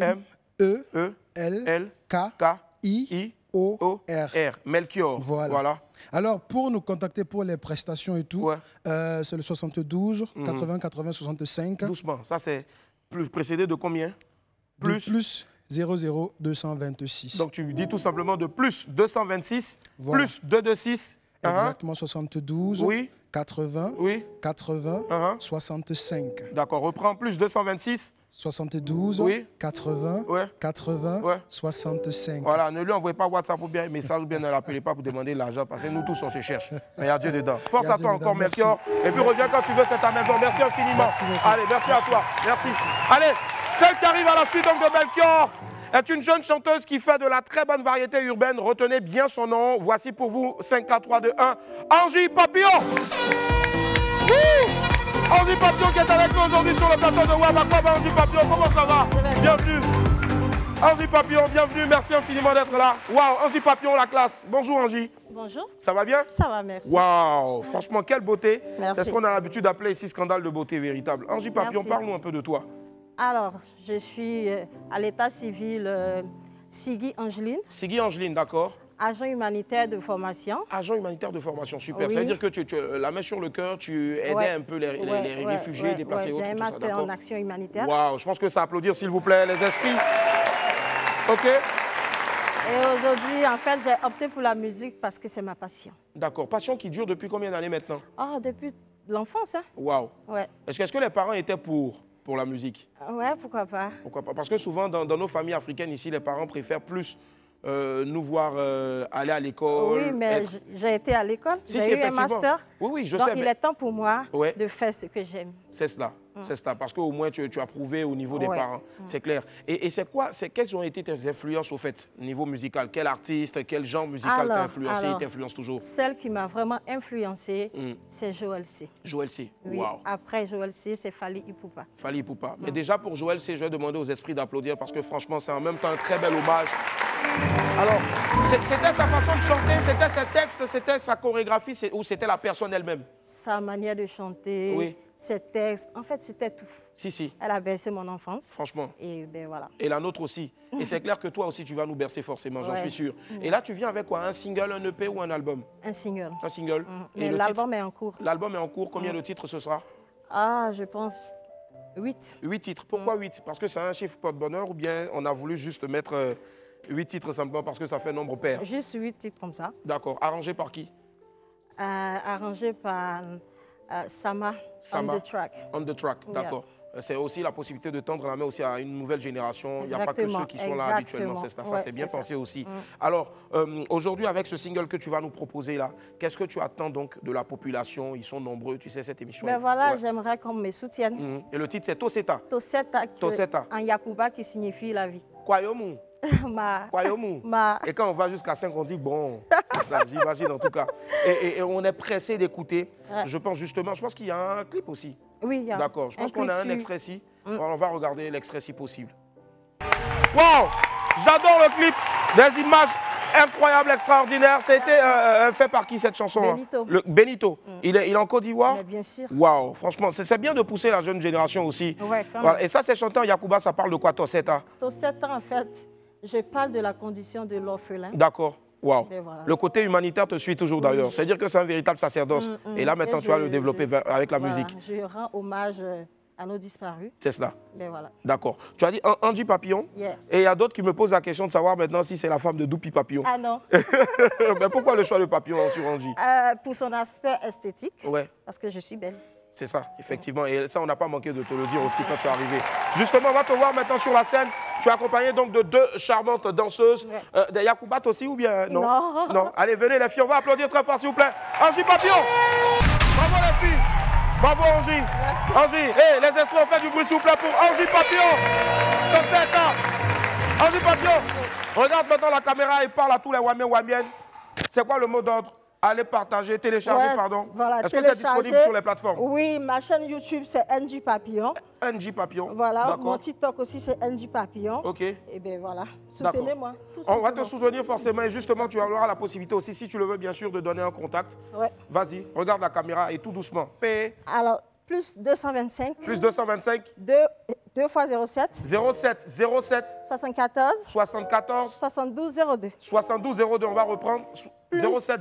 M-E-L-K-I-O-R. Melchior. Voilà. Alors, pour nous contacter pour les prestations et tout, c'est le 72 80 80 65. Doucement, ça c'est précédé de combien? Plus 00 226. Donc, tu dis tout simplement de plus 226, voilà. plus 226. Exactement, 72, oui. 80, oui. 80, 65. D'accord, reprends plus 226. 72, oui. 80, ouais. 80, ouais. 65. Voilà, ne lui envoyez pas WhatsApp ou bien un message ou bien ne l'appelez pas pour demander de l'argent parce que nous tous on se cherche. Mais il y a Dieu dedans. Force à toi encore, Melchior. Et puis reviens quand tu veux, c'est ta maison. Merci infiniment. Merci beaucoup. Allez, merci à toi. Merci. Allez, celle qui arrive à la suite donc de Melchior est une jeune chanteuse qui fait de la très bonne variété urbaine. Retenez bien son nom. Voici pour vous 5, 4, 3, 2, 1. Angie Papillon. Angie Papillon qui est avec nous aujourd'hui sur le plateau de WAM. Angie Papillon, comment ça va? Bienvenue. Angie Papillon, bienvenue. Merci infiniment d'être là. Waouh, Angie Papillon, la classe. Bonjour Angie. Bonjour. Ça va bien? Ça va, merci. Waouh, franchement, quelle beauté. Merci. C'est ce qu'on a l'habitude d'appeler ici scandale de beauté véritable. Angie Papillon, parle-nous un peu de toi. Alors, je suis à l'état civil Sigui Angeline. Sigui Angeline, d'accord. Agent humanitaire de formation. Agent humanitaire de formation, super. Oui. Ça veut dire que tu la main sur le cœur, tu aidais un peu les réfugiés déplacés. J'ai un master en action humanitaire. Waouh, je pense que ça applaudir, s'il vous plaît, les esprits. Ok. Et aujourd'hui, en fait, j'ai opté pour la musique parce que c'est ma passion. D'accord. Passion qui dure depuis combien d'années maintenant? Ah, depuis l'enfance, hein. Waouh. Ouais. Est-ce que les parents étaient pour la musique? Ouais, pourquoi pas. Pourquoi pas? Parce que souvent, dans nos familles africaines ici, les parents préfèrent plus nous voir aller à l'école. Oui, mais j'ai été à l'école, j'ai eu un master. Oui, oui, je donc sais. il est temps pour moi de faire ce que j'aime. C'est cela, c'est cela. Parce qu'au moins, tu as prouvé au niveau des parents, c'est clair. Et c'est quoi, quelles ont été tes influences au fait, niveau musical? Quel artiste, quel genre musical t'a influencé et t'influence toujours? Celle qui m'a vraiment influencée, c'est Joël C. Joël C, oui. Wow. Après Joël C, c'est Fally Ipupa. Fally Ipupa. Mais déjà pour Joël C, je vais demander aux esprits d'applaudir parce que franchement, c'est en même temps un très bel hommage. Alors, c'était sa façon de chanter, c'était ses textes, c'était sa chorégraphie ou c'était la personne elle-même? Sa manière de chanter, oui. Ses textes, en fait, c'était tout. Si. Elle a bercé mon enfance. Franchement. Et ben voilà. Et la nôtre aussi. Et c'est clair que toi aussi, tu vas nous bercer forcément, j'en suis sûr. Et là, tu viens avec quoi? Un single, un EP ou un album? Un single. Un single. Mais l'album est en cours. L'album est en cours. Combien de titres ce sera? Ah, je pense 8. 8 titres. Pourquoi 8? Parce que c'est un chiffre porte-bonheur ou bien on a voulu juste mettre 8 titres simplement parce que ça fait nombre pair? Juste 8 titres comme ça. D'accord. Arrangé par qui? Arrangé par Sama, On the Track. On the Track, d'accord. Yeah. C'est aussi la possibilité de tendre la main aussi à une nouvelle génération. Il n'y a pas que ceux qui sont là habituellement. C'est ça, c'est bien pensé aussi. Alors, aujourd'hui, avec ce single que tu vas nous proposer là, qu'est-ce que tu attends donc de la population? Ils sont nombreux, tu sais, cette émission. Ben voilà, j'aimerais qu'on me soutienne. Et le titre, c'est Toseta. Toseta, en Yakuba, qui signifie la vie. Kwayomu. Kwayomu. Et quand on va jusqu'à 5, on dit bon, j'imagine en tout cas. Et on est pressé d'écouter. Je pense qu'il y a un clip aussi. Oui, il y a. D'accord, je pense qu'on a un extrait ici. On va regarder l'extrait si possible. Waouh, j'adore le clip, des images incroyables, extraordinaires. Ça a été fait par qui cette chanson? Benito. Benito. Il est en Côte d'Ivoire? Bien sûr. Waouh, franchement, c'est bien de pousser la jeune génération aussi. Ouais, quand même. Voilà. Et ça, c'est chanté en Yakuba, ça parle de quoi, Toseta? Toseta, en fait, je parle de la condition de l'orphelin. D'accord. Wow. Voilà. Le côté humanitaire te suit toujours d'ailleurs. C'est-à-dire que c'est un véritable sacerdoce. Et là, maintenant, tu vas le développer avec la musique. Je rends hommage à nos disparus. C'est cela. Voilà. D'accord. Tu as dit Angie Papillon. Yeah. Et il y a d'autres qui me posent la question de savoir maintenant si c'est la femme de Doupi Papillon. Ah non. Mais pourquoi le choix de Papillon sur Angie? Pour son aspect esthétique. Ouais. Parce que je suis belle. C'est ça, effectivement. Et ça, on n'a pas manqué de te le dire aussi quand tu es arrivé. Justement, on va te voir maintenant sur la scène. Tu es accompagné donc de 2 charmantes danseuses. Des Yakoubates aussi ou bien non? Non. Allez, venez les filles, on va applaudir très fort s'il vous plaît. Angie Papillon. Bravo les filles. Bravo Angie. Merci. Angie, hey, les esprits ont fait du bruit s'il vous plaît pour Angie Papillon. Dans 7 ans. Angie Papillon. Regarde maintenant la caméra et parle à tous les Wamiens. C'est quoi le mot d'ordre? Allez partager, télécharger, pardon. Voilà, est-ce que c'est disponible sur les plateformes? Oui, ma chaîne YouTube, c'est NG Papillon. NG Papillon. Voilà, mon TikTok aussi, c'est NG Papillon. OK. Et bien voilà, soutenez-moi. On va te soutenir forcément et justement, tu auras la possibilité aussi, si tu le veux bien sûr, de donner un contact. Ouais. Vas-y, regarde la caméra et tout doucement. P. Alors, plus 225. Plus 225. 2 fois 07. 07. 74. 72 02. 72 02, on va reprendre. 07.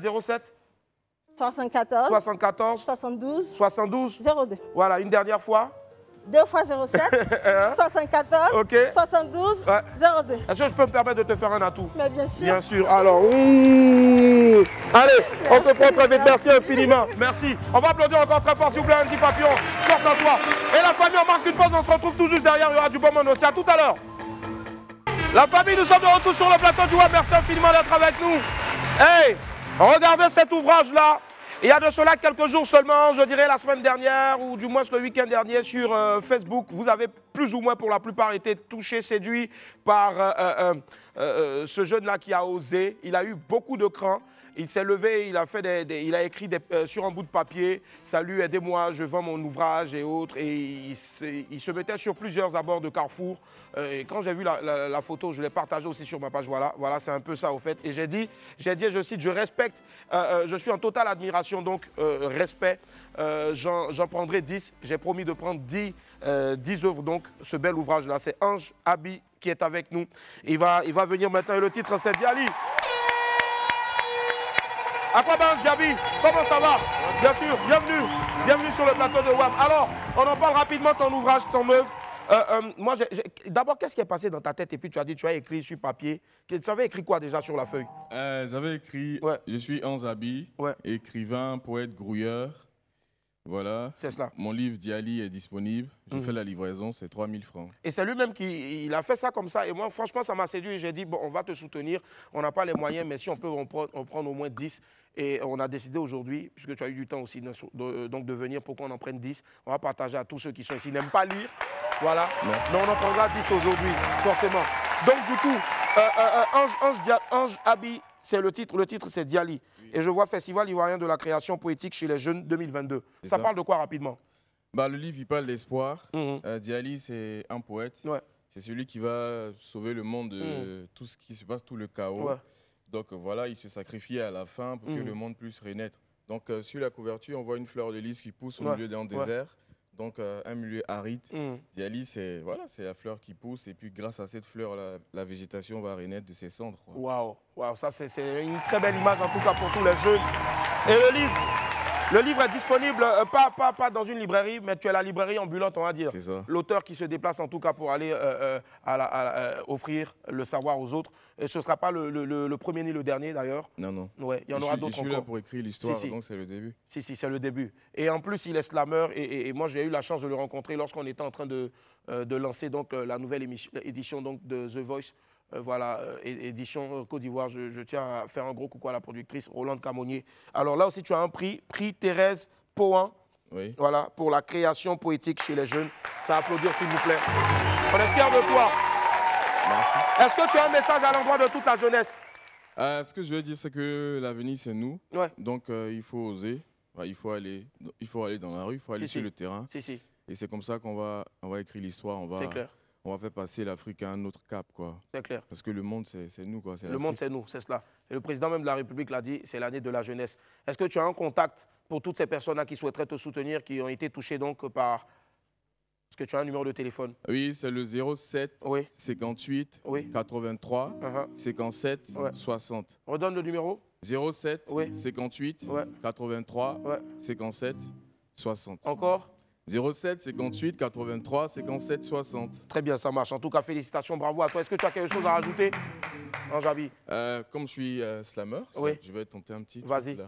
74. 72 02. Voilà, une dernière fois. 2 fois 07, 74, 72, 02. Est-ce que je peux me permettre de te faire un atout? Mais bien sûr. Bien sûr. Alors, allez, on te prend très vite. Merci infiniment. Merci. On va applaudir encore très fort, s'il vous plaît, Andy Papillon. Force à toi. Et la famille, on marque une pause. On se retrouve tout juste derrière. Il y aura du bon monde aussi. À tout à l'heure. La famille, nous sommes de retour sur le plateau du web. Merci infiniment d'être avec nous. Hey, regardez cet ouvrage-là. Il y a de cela quelques jours seulement, je dirais la semaine dernière, ou du moins le week-end dernier sur Facebook, vous avez plus ou moins pour la plupart été touché, séduit par ce jeune-là qui a osé. Il a eu beaucoup de cran. Il s'est levé, il a écrit sur un bout de papier « Salut, aidez-moi, je vends mon ouvrage » et autres. Et il se mettait sur plusieurs abords de Carrefour. Et quand j'ai vu la photo, je l'ai partagée aussi sur ma page. Voilà, c'est un peu ça au fait. Et j'ai dit, je cite, je respecte, je suis en totale admiration, donc respect. J'en prendrai 10. J'ai promis de prendre 10 œuvres, donc ce bel ouvrage-là. C'est Ange Abi qui est avec nous. Il va venir maintenant et le titre c'est Diali. Aquaban Diaby, comment ça va? Bien sûr, bienvenue sur le plateau de WAM. Alors, on en parle rapidement, ton ouvrage, ton œuvre. D'abord, qu'est-ce qui est passé dans ta tête? Et puis tu as dit, tu as écrit sur papier. Tu avais écrit quoi déjà sur la feuille? J'avais écrit, je suis Ange Abi, écrivain, poète, grouilleur. Voilà. C'est cela. Mon livre Diali est disponible. Je fais la livraison, c'est 3000 francs. Et c'est lui-même qui a fait ça comme ça. Et moi, franchement, ça m'a séduit. J'ai dit, bon, on va te soutenir. On n'a pas les moyens, mais si on peut, on prend au moins 10. Et on a décidé aujourd'hui, puisque tu as eu du temps aussi donc de venir pour qu'on en prenne 10. On va partager à tous ceux qui sont ici, n'aiment pas lire. Voilà. Merci. Mais on en prendra 10 aujourd'hui, forcément. Donc, du coup, Ange Abi, c'est le titre. Le titre, c'est Diali. Oui. Et je vois Festival ivoirien de la création poétique chez les jeunes 2022. Ça parle de quoi rapidement? Le livre, il parle d'espoir. Diali, c'est un poète. Ouais. C'est celui qui va sauver le monde de tout ce qui se passe, tout le chaos. Ouais. Donc voilà, il se sacrifie à la fin pour que le monde puisse renaître. Donc sur la couverture, on voit une fleur de lys qui pousse au milieu d'un désert. Donc un milieu aride. Diali, c'est la fleur qui pousse. Et puis grâce à cette fleur, la végétation va renaître de ses cendres. Waouh, ça c'est une très belle image en tout cas pour tous les jeunes. Et le livre est disponible, pas dans une librairie, mais tu es la librairie ambulante, on va dire. C'est ça. L'auteur qui se déplace en tout cas pour aller offrir le savoir aux autres. Et ce ne sera pas le premier ni le dernier d'ailleurs. Non. Ouais, il y en aura d'autres encore. Je suis là pour écrire l'histoire, donc c'est le début. Si, c'est le début. Et en plus, il est slameur. Et moi, j'ai eu la chance de le rencontrer lorsqu'on était en train de lancer donc, la nouvelle édition donc, de The Voice. Édition Côte d'Ivoire. Je tiens à faire un gros coucou à la productrice Rolande Camonier. Alors là aussi, tu as un prix Thérèse Pohan, voilà, pour la création poétique chez les jeunes. Ça à applaudir, s'il vous plaît. On est fiers de toi. Merci. Est-ce que tu as un message à l'endroit de toute la jeunesse? Ce que je veux dire, c'est que l'avenir, c'est nous. Ouais. Donc, il faut oser. Il faut aller dans la rue, il faut aller sur le terrain. Et c'est comme ça qu'on va écrire l'histoire. C'est clair. On va faire passer l'Afrique à un autre cap, quoi. C'est clair. Parce que le monde, c'est nous, quoi. Le monde, c'est nous, c'est cela. Et le président même de la République l'a dit, c'est l'année de la jeunesse. Est-ce que tu as un contact pour toutes ces personnes-là qui souhaiteraient te soutenir, qui ont été touchées donc par... Est-ce que tu as un numéro de téléphone? Oui, c'est le 07 58 83 57 60. Redonne le numéro. 07 58 83 57 60. Encore? 07 58 83 57 60. Très bien, ça marche. En tout cas, félicitations, bravo à toi. Est-ce que tu as quelque chose à rajouter, Ange Abi? Comme je suis slammer, je vais tenter un petit. Vas-y.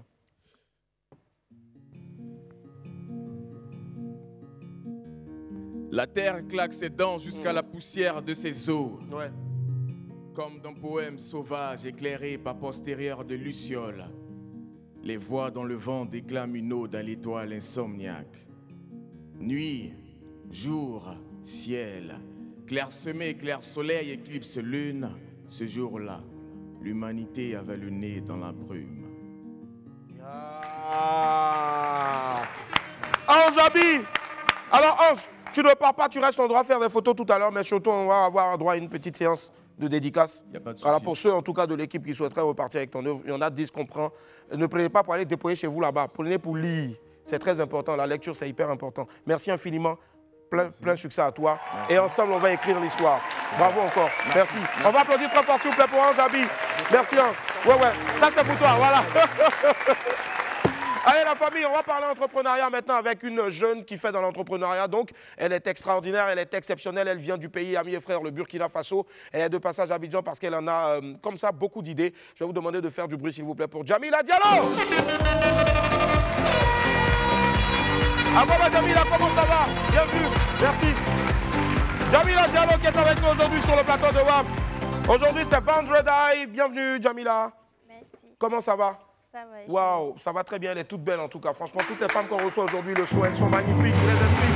La terre claque ses dents jusqu'à la poussière de ses os. Ouais. Comme d'un poème sauvage éclairé par postérieur de lucioles. Les voix dans le vent déclament une ode à l'étoile insomniaque. Nuit, jour, ciel, clairsemé, clair soleil, éclipse lune. Ce jour-là, l'humanité avait le nez dans la brume. Ange Abi! Alors Ange, tu ne pars pas, tu restes, on doit faire des photos tout à l'heure, mais surtout on va avoir droit à une petite séance de dédicace. Y a pas de souci. Voilà, pour ceux en tout cas de l'équipe qui souhaiteraient repartir avec ton œuvre, il y en a 10 qu'on prend. Ne prenez pas pour aller déployer chez vous là-bas, prenez pour lire. C'est très important, la lecture c'est hyper important. Merci infiniment, plein succès à toi. Merci. Et ensemble on va écrire l'histoire. Bravo encore, merci. On va applaudir très fort s'il vous plaît pour Ange Abi. Merci Ange. Ouais, ça c'est pour toi, voilà. Allez, la famille, on va parler entrepreneuriat maintenant avec une jeune qui fait dans l'entrepreneuriat. Donc, elle est extraordinaire, elle est exceptionnelle. Elle vient du pays ami et frère, le Burkina Faso. Elle est de passage à Abidjan parce qu'elle en a, comme ça, beaucoup d'idées. Je vais vous demander de faire du bruit, s'il vous plaît, pour Djamila Diallo. Ababa Djamila, comment ça va? Bienvenue, merci. Djamila Diallo qui est avec nous aujourd'hui sur le plateau de WAM. Aujourd'hui, c'est Vendredi. Bienvenue, Djamila. Merci. Comment ça va? Ça va. Waouh, ça va très bien. Elle est toute belle en tout cas. Franchement, toutes les femmes qu'on reçoit aujourd'hui le sont, elles sont magnifiques. Les esprits.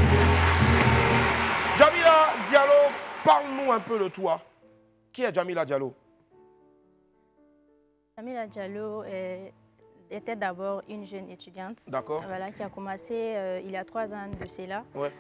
Djamila Diallo, parle-nous un peu de toi. Qui est Djamila Diallo? Djamila Diallo était d'abord une jeune étudiante. D'accord. Voilà, qui a commencé il y a 3 ans de cela. Ouais.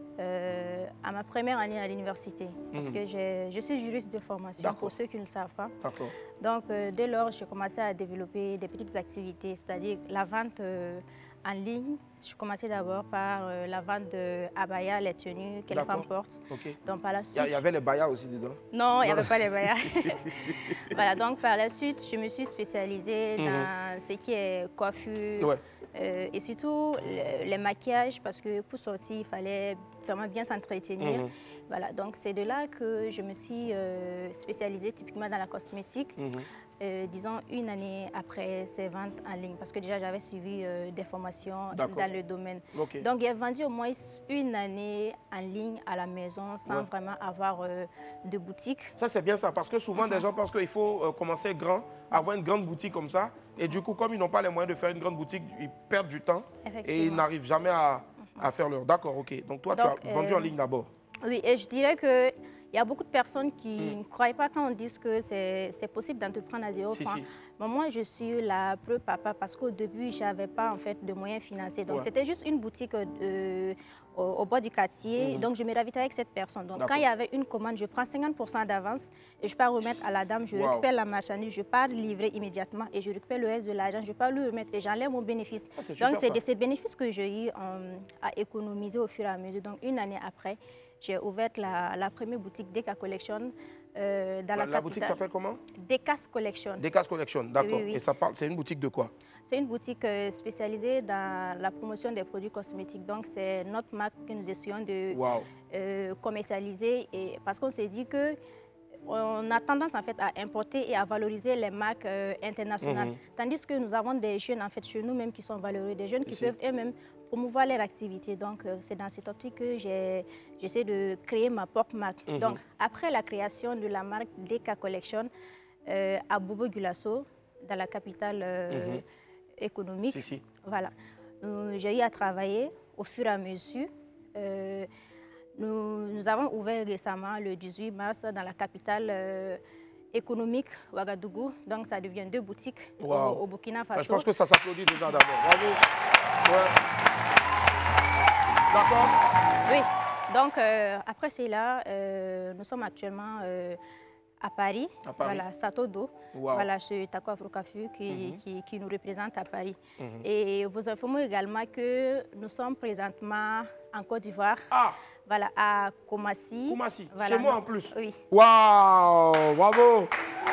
À ma première année à l'université, parce que je suis juriste de formation, pour ceux qui ne le savent pas. Donc, dès lors, j'ai commencé à développer des petites activités, c'est-à-dire la vente en ligne. Je commençais d'abord par la vente de abaya, les tenues que les femmes portent. Donc, par la suite, il y avait les bayas aussi dedans? Non, il n'y avait pas les bayas. Voilà, donc par la suite, je me suis spécialisée dans ce qui est coiffure. Ouais. Et surtout les maquillages, parce que pour sortir, il fallait vraiment bien s'entretenir. Voilà, donc c'est de là que je me suis spécialisée typiquement dans la cosmétique, disons 1 année après ces ventes en ligne, parce que déjà j'avais suivi des formations dans le domaine. Donc j'ai vendu au moins 1 année en ligne à la maison sans vraiment avoir de boutique. Ça c'est bien ça, parce que souvent des gens pensent qu'il faut commencer grand, avoir une grande boutique comme ça. Et du coup, comme ils n'ont pas les moyens de faire une grande boutique, ils perdent du temps et ils n'arrivent jamais à faire leur... D'accord, ok. Donc toi, tu as vendu en ligne d'abord. Oui, et je dirais qu'il y a beaucoup de personnes qui ne croient pas quand on dit que c'est possible d'entreprendre à 0 francs. Mais moi, je suis la preuve papa parce qu'au début, je n'avais pas en fait de moyens financiers. Donc, c'était juste une boutique au bord du quartier. Donc, je me ravitaillais avec cette personne. Donc, quand il y avait une commande, je prends 50% d'avance et je pars remettre à la dame. Je récupère la marchandise, je pars livrer immédiatement et je récupère le reste de l'argent. Je pars lui remettre et j'enlève mon bénéfice. Donc, c'est de ces bénéfices que j'ai eu à économiser au fur et à mesure. Donc, 1 année après, j'ai ouvert la première boutique Deka Collection. Dans la boutique s'appelle comment? Dekas Collection. Dekas Collection, d'accord. Oui. Et c'est une boutique de quoi? C'est une boutique spécialisée dans la promotion des produits cosmétiques. Donc, c'est notre marque que nous essayons de commercialiser. Et parce qu'on s'est dit que on a tendance en fait à importer et à valoriser les marques internationales. Tandis que nous avons des jeunes en fait chez nous-mêmes qui sont valorisés, des jeunes qui peuvent eux-mêmes promouvoir leur activité. Donc c'est dans cette optique que j'essaie de créer ma propre marque. Donc après la création de la marque Deka Collection à Bobo Gulasso, dans la capitale économique, voilà, j'ai eu à travailler au fur et à mesure. Nous avons ouvert récemment, le 18 mars, dans la capitale économique, Ouagadougou. Donc, ça devient 2 boutiques au Burkina Faso. Je pense que ça s'applaudit déjà d'abord. Bravo. D'accord. Oui. Donc, après cela, nous sommes actuellement à Paris. Voilà, Satodo. Voilà, chez Tako Afrocafu qui nous représente à Paris. Et vous informons également que nous sommes présentement en Côte d'Ivoire. Voilà, à Koumassi. Koumassi, voilà, chez moi en plus. Oui. Waouh, bravo.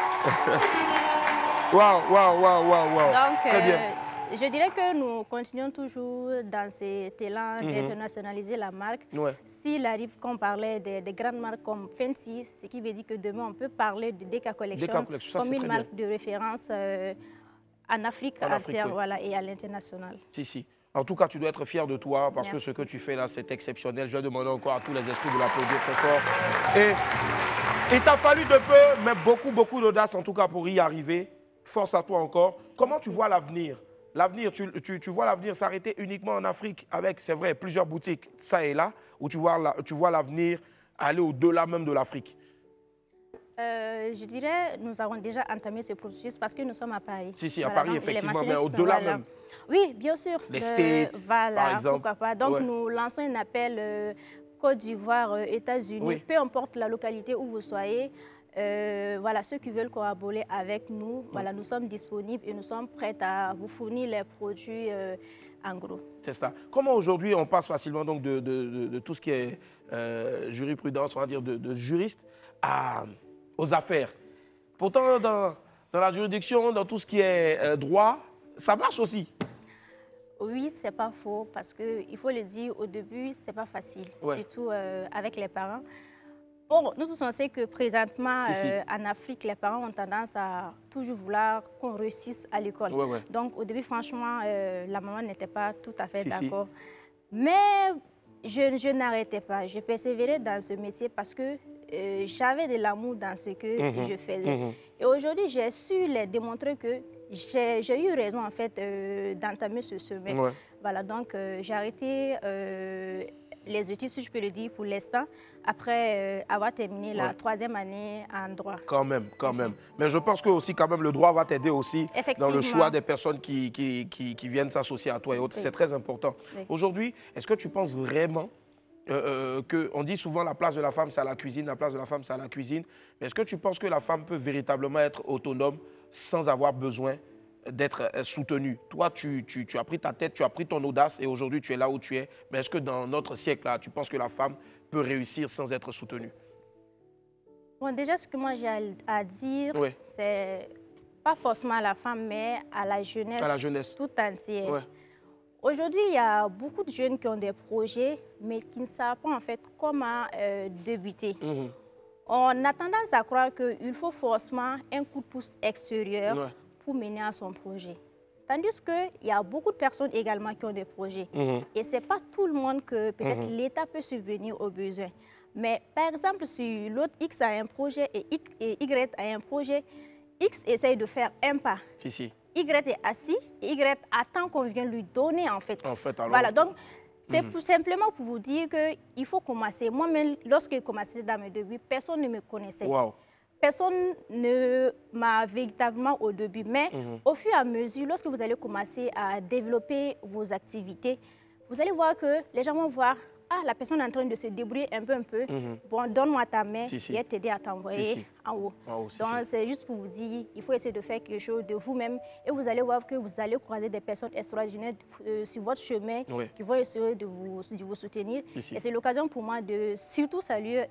Waouh. Donc, je dirais que nous continuons toujours dans cet élan d'internationaliser la marque. S'il arrive qu'on parlait des grandes marques comme Fancy, ce qui veut dire que demain on peut parler de Deka Collection comme une marque de référence en Afrique entière, voilà, et à l'international. Si. En tout cas, tu dois être fier de toi parce que ce que tu fais là, c'est exceptionnel. Je vais demander encore à tous les esprits de l'applaudir très fort. Et il t'a fallu de peu, mais beaucoup d'audace en tout cas pour y arriver. Force à toi encore. Comment tu vois l'avenir? L'avenir, tu vois l'avenir s'arrêter uniquement en Afrique avec, c'est vrai, plusieurs boutiques, ça et là, ou tu vois l'avenir aller au-delà même de l'Afrique? Je dirais, nous avons déjà entamé ce processus parce que nous sommes à Paris. Si, à Paris, effectivement, mais au-delà même. Oui, bien sûr. Les States, par exemple. Pourquoi pas. Donc, nous lançons un appel Côte d'Ivoire, États-Unis, peu importe la localité où vous soyez. Voilà, ceux qui veulent collaborer avec nous, voilà, nous sommes disponibles et nous sommes prêts à vous fournir les produits en gros. C'est ça. Comment aujourd'hui on passe facilement donc de tout ce qui est jurisprudence, on va dire de juriste, aux affaires? Pourtant, dans la juridiction, dans tout ce qui est droit, ça marche aussi. Oui, c'est pas faux, parce qu'il faut le dire, au début, c'est pas facile, surtout avec les parents. Bon, nous tous on sait que présentement, en Afrique, les parents ont tendance à toujours vouloir qu'on réussisse à l'école. Donc, au début, franchement, la maman n'était pas tout à fait d'accord. Mais je n'arrêtais pas. Je persévérais dans ce métier parce que j'avais de l'amour dans ce que je faisais. Et aujourd'hui, j'ai su les démontrer que j'ai eu raison, en fait, d'entamer ce chemin. Voilà, donc j'ai arrêté les études, si je peux le dire, pour l'instant, après avoir terminé la 3e année en droit. Quand même. Mais je pense que aussi, quand même, le droit va t'aider aussi dans le choix des personnes qui viennent s'associer à toi et autres. C'est très important. Aujourd'hui, est-ce que tu penses vraiment on dit souvent la place de la femme, c'est à la cuisine, la place de la femme, c'est à la cuisine. Mais est-ce que tu penses que la femme peut véritablement être autonome sans avoir besoin d'être soutenue? Toi, tu as pris ta tête, tu as pris ton audace et aujourd'hui, tu es là où tu es. Mais est-ce que dans notre siècle-là, tu penses que la femme peut réussir sans être soutenue? Bon, déjà, ce que moi j'ai à dire, c'est pas forcément à la femme, mais à la jeunesse, tout entière. Aujourd'hui, il y a beaucoup de jeunes qui ont des projets, mais qui ne savent pas en fait comment débuter. On a tendance à croire qu'il faut forcément un coup de pouce extérieur pour mener à son projet. Tandis qu'il y a beaucoup de personnes également qui ont des projets. Et ce n'est pas tout le monde que peut-être l'État peut subvenir aux besoins. Mais par exemple, si l'autre X a un projet et Y a un projet, X essaye de faire un pas. Y est assis et Y attend qu'on vienne lui donner en fait. Alors... Voilà, donc c'est tout simplement pour vous dire qu'il faut commencer. Moi-même, lorsque j'ai commencé dans mes débuts, personne ne me connaissait. Personne ne m'a véritablement au début. Mais au fur et à mesure, lorsque vous allez commencer à développer vos activités, vous allez voir que les gens vont voir, ah, la personne est en train de se débrouiller un peu. Bon, donne-moi ta main, je vais t'aider à t'envoyer en haut. Donc, c'est juste pour vous dire, il faut essayer de faire quelque chose de vous-même et vous allez voir que vous allez croiser des personnes extraordinaires sur votre chemin qui vont essayer de vous soutenir. Et c'est l'occasion pour moi de surtout saluer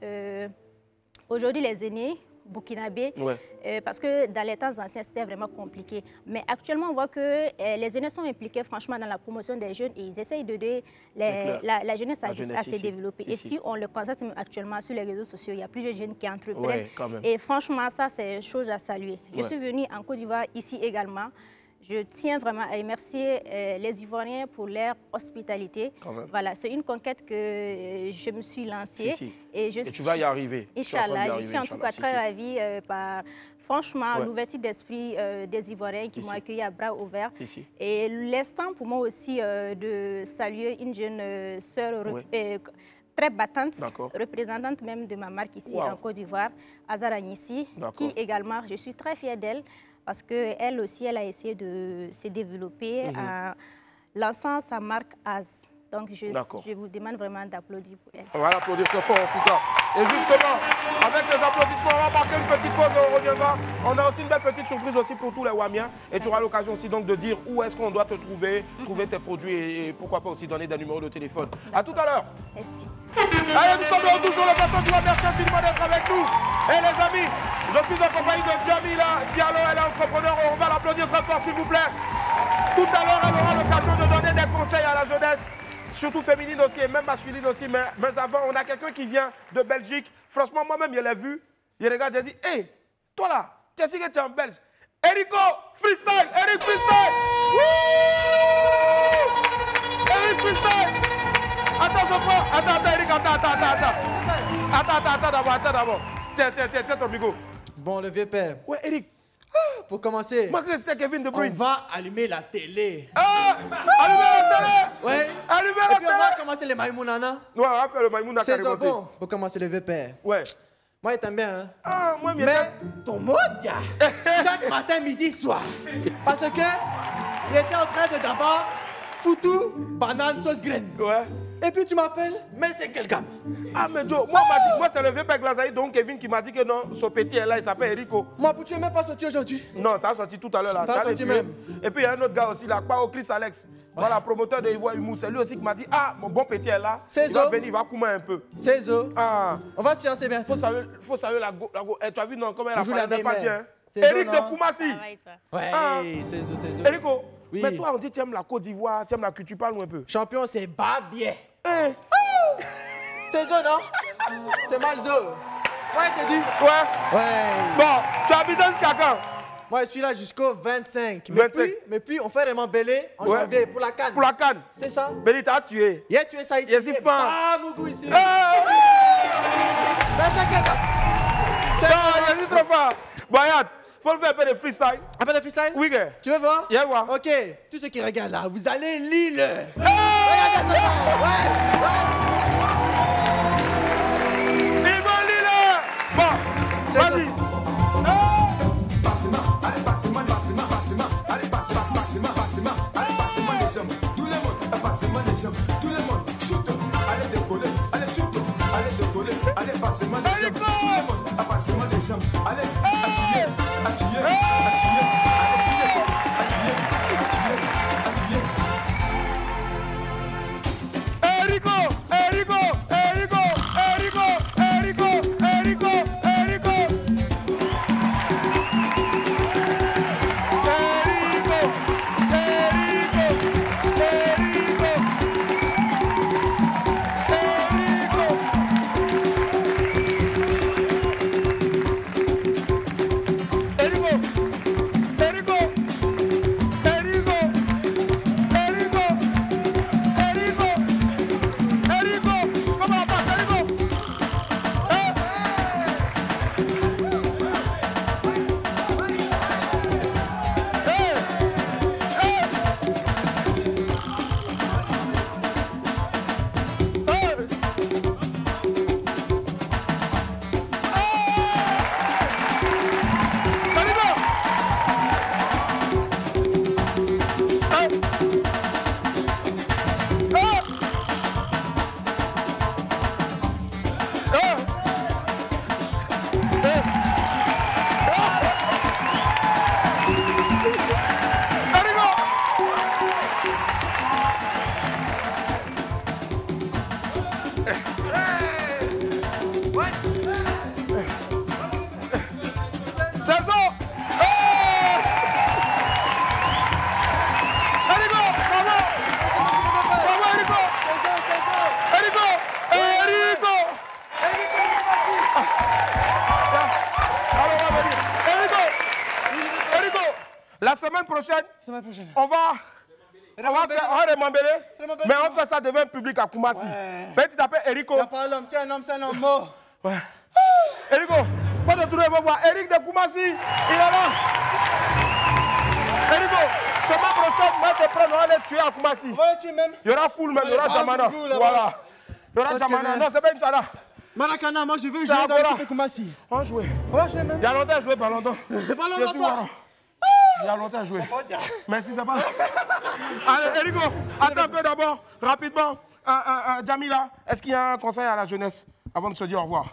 aujourd'hui les aînés burkinabés, parce que dans les temps anciens, c'était vraiment compliqué. Mais actuellement, on voit que les aînés sont impliqués franchement dans la promotion des jeunes et ils essayent d'aider la jeunesse à se développer. Et si on le constate actuellement sur les réseaux sociaux, il y a plusieurs jeunes qui entreprennent. Et franchement, ça, c'est une chose à saluer. Je suis venue en Côte d'Ivoire ici également. Je tiens vraiment à remercier les Ivoiriens pour leur hospitalité. Voilà, c'est une conquête que je me suis lancée. Et tu vas y arriver. Inch'Allah, je suis en tout cas très ravie par, franchement, l'ouverture d'esprit des Ivoiriens qui m'ont accueilli à bras ouverts. Et l'instant pour moi aussi de saluer une jeune sœur très battante, représentante même de ma marque ici en Côte d'Ivoire, Azara Nissi, qui également, je suis très fière d'elle. Parce qu'elle aussi, elle a essayé de se développer en lançant sa marque Az. Donc, je vous demande vraiment d'applaudir pour elle. On va l'applaudir très fort en tout cas. Et justement, avec ces applaudissements, on va marquer une petite pause et on reviendra. On a aussi une belle petite surprise aussi pour tous les Wamiens. Et tu auras l'occasion aussi donc de dire où est-ce qu'on doit te trouver, trouver tes produits et pourquoi pas aussi donner des numéros de téléphone. À tout à l'heure. Merci. Allez, nous sommes de retour sur le plateau du Wamiens. Merci infiniment d'être avec nous. Et les amis, je suis en compagnie de Jamila Diallo, elle est entrepreneur. On va l'applaudir très fort s'il vous plaît. Tout à l'heure, elle aura l'occasion de donner des conseils à la jeunesse. Surtout féminine aussi et même masculine aussi. Mais avant, on a quelqu'un qui vient de Belgique. Franchement, moi-même, je l'ai vu. Il regarde et dit, hé, toi là, qu'est-ce que tu es en Belge? Erico, freestyle, Eric freestyle. Wouh! Eric freestyle. Attends, je prends. Attends, Eric, attends d'abord. Tiens ton micro. Bon, le vieux père. Ouais, Eric. Pour commencer, moi, c'était Kevin De Bruyne. On va allumer la télé. Ah! Allumer la télé! Ouais. Allumer la télé! Et puis on va commencer le Maïmounana. Ouais, on va faire le Maïmouna carrément. C'est bon pour commencer le vieux père. Ouais. Moi, il t'aime bien, hein? Ah, moi, mais ton mot, chaque matin, midi, soir. Parce que il était en train de d'abord foutu, banane, sauce graine. Ouais. Et puis tu m'appelles, mais c'est quel gamme? Ah, mais Joe, moi c'est le vieux père Glazaï, donc Kevin qui m'a dit que non, son petit est là, il s'appelle Erico. Moi, tu n'es même pas sorti aujourd'hui? Non, ça a sorti tout à l'heure là. Ça a sorti même. Et puis il y a un autre gars aussi là, Chris Alex. Voilà, promoteur de Ivoire Humour, c'est lui aussi qui m'a dit, ah, mon bon petit est là. Il va venir, il va coumer un peu. C'est zo. Ah. On va se fiancer bien. Faut saluer la go. Tu as vu non, comment elle a parlé, pas bien. Eric de Koumassi. Ouais, c'est zo. Erico, Oui. Mais toi, on dit que tu aimes la Côte d'Ivoire, tu aimes la culture, parle-nous un peu. Champion, c'est Babier. Hein? C'est ça, non? C'est Malzo. Ouais, t'es dit? Ouais. Ouais. Bon, tu habites jusqu'à quand? Moi, je suis là jusqu'au 25. 25. Mais puis, on fait vraiment belé en janvier pour la canne. Pour la canne? C'est ça. Béli, t'as tué. Il a tué ça ici. Il est fin. Ah, Mougou ici. Non, C'est il est trop fort. Boyat, faut le faire un peu de freestyle. Un peu de freestyle? Oui, gars. Tu veux voir? Viens voir. Ok, tous ceux qui regardent là, vous allez Lille. Regardez ça. Il va Lille. Bon, vas-y. Tout le monde, shoot, allez décoller, allez shoot, allez décoller, allez passez-moi les jambes, tout le monde, passez-moi les jambes, allez, attirer, attirer, attirer, allez signer, attirer, attirer, attirer. Erico, Erico, Erico, Erico, Erico, Erico, Erico. La semaine prochaine, on va remembrer, mais on fait ça devant un public à Koumassi. Ouais. Tu t'appelles Erico. C'est un homme mort. Ouais. Erico, faut te trouver, voir Eric de Koumassi, il est là. Erico, semaine prochaine, moi je te prends, on va les tuer à Koumassi. On va les tuer même. Il y aura foule même, il y aura Jamana. Voilà. Il y aura Jamana. Non, c'est pas Inch'Allah. Maracana, moi je veux jouer dans l'équipe de Koumassi. On va jouer. On va jouer même. Il y a longtemps à jouer, pas longtemps. Pas longtemps, toi. Il y a longtemps à jouer. Merci, c'est pas. Allez, Erico, attends un peu d'abord, rapidement. Jamila, est-ce qu'il y a un conseil à la jeunesse avant de se dire au revoir?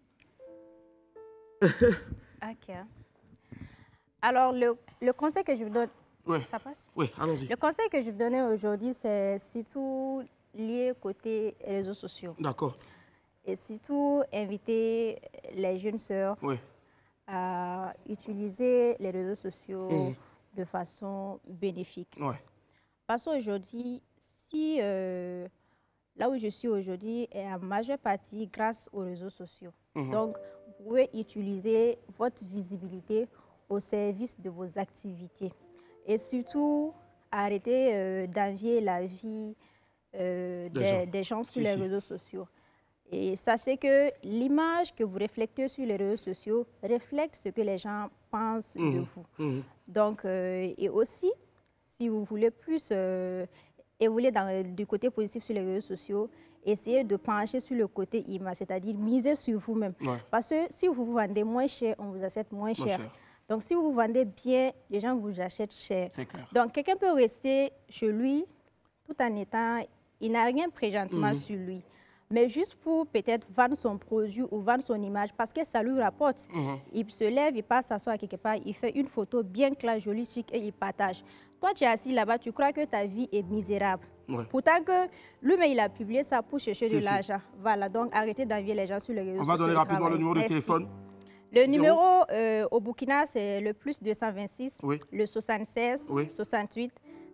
Ok. Alors, le conseil que je vous donne... Oui. Ça passe? Oui, allons-y. Le conseil que je vais vous donner aujourd'hui, c'est surtout lié côté réseaux sociaux. D'accord. Et surtout, inviter les jeunes sœurs à utiliser les réseaux sociaux de façon bénéfique. Ouais. Parce qu'aujourd'hui, si là où je suis aujourd'hui est en majeure partie grâce aux réseaux sociaux. Donc, vous pouvez utiliser votre visibilité au service de vos activités. Et surtout, arrêter d'envier la vie des gens sur les réseaux sociaux. Et sachez que l'image que vous reflétez sur les réseaux sociaux reflète ce que les gens pensent de vous. Donc, et aussi, si vous voulez plus évoluer du côté positif sur les réseaux sociaux, essayez de pencher sur le côté image, c'est-à-dire miser sur vous-même. Ouais. Parce que si vous vous vendez moins cher, on vous achète moins cher. Donc, si vous vous vendez bien, les gens vous achètent cher. C'est clair. Donc, quelqu'un peut rester chez lui tout en étant... Il n'a rien présentement sur lui. Mais juste pour peut-être vendre son produit ou vendre son image, parce que ça lui rapporte. Il se lève, il passe s'asseoir quelque part, il fait une photo bien claire, jolie, chic et il partage. Toi, tu es assis là-bas, tu crois que ta vie est misérable. Ouais. Pourtant que lui-même, il a publié ça pour chercher de l'argent. Voilà, donc arrêtez d'envier les gens sur les réseaux sociaux. On va donner rapidement le numéro de téléphone. Le numéro au Burkina, c'est le +226, le 76, 68,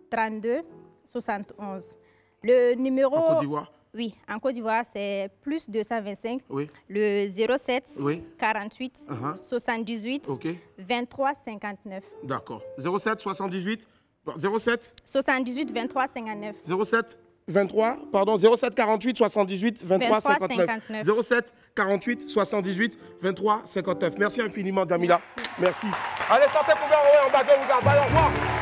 32 71. Le numéro... En Côte d'Ivoire? Oui, en Côte d'Ivoire, c'est plus 225. Oui. Le 07 oui. 48 78 23 59. D'accord. 07 78 07 78 23 59. 07 23, pardon, 07 48 78 23 59. 07 48 78 23 59. Merci infiniment, Jamila. Merci. Allez, sortez pour voir en bas, je vous regarde. Allez, au revoir.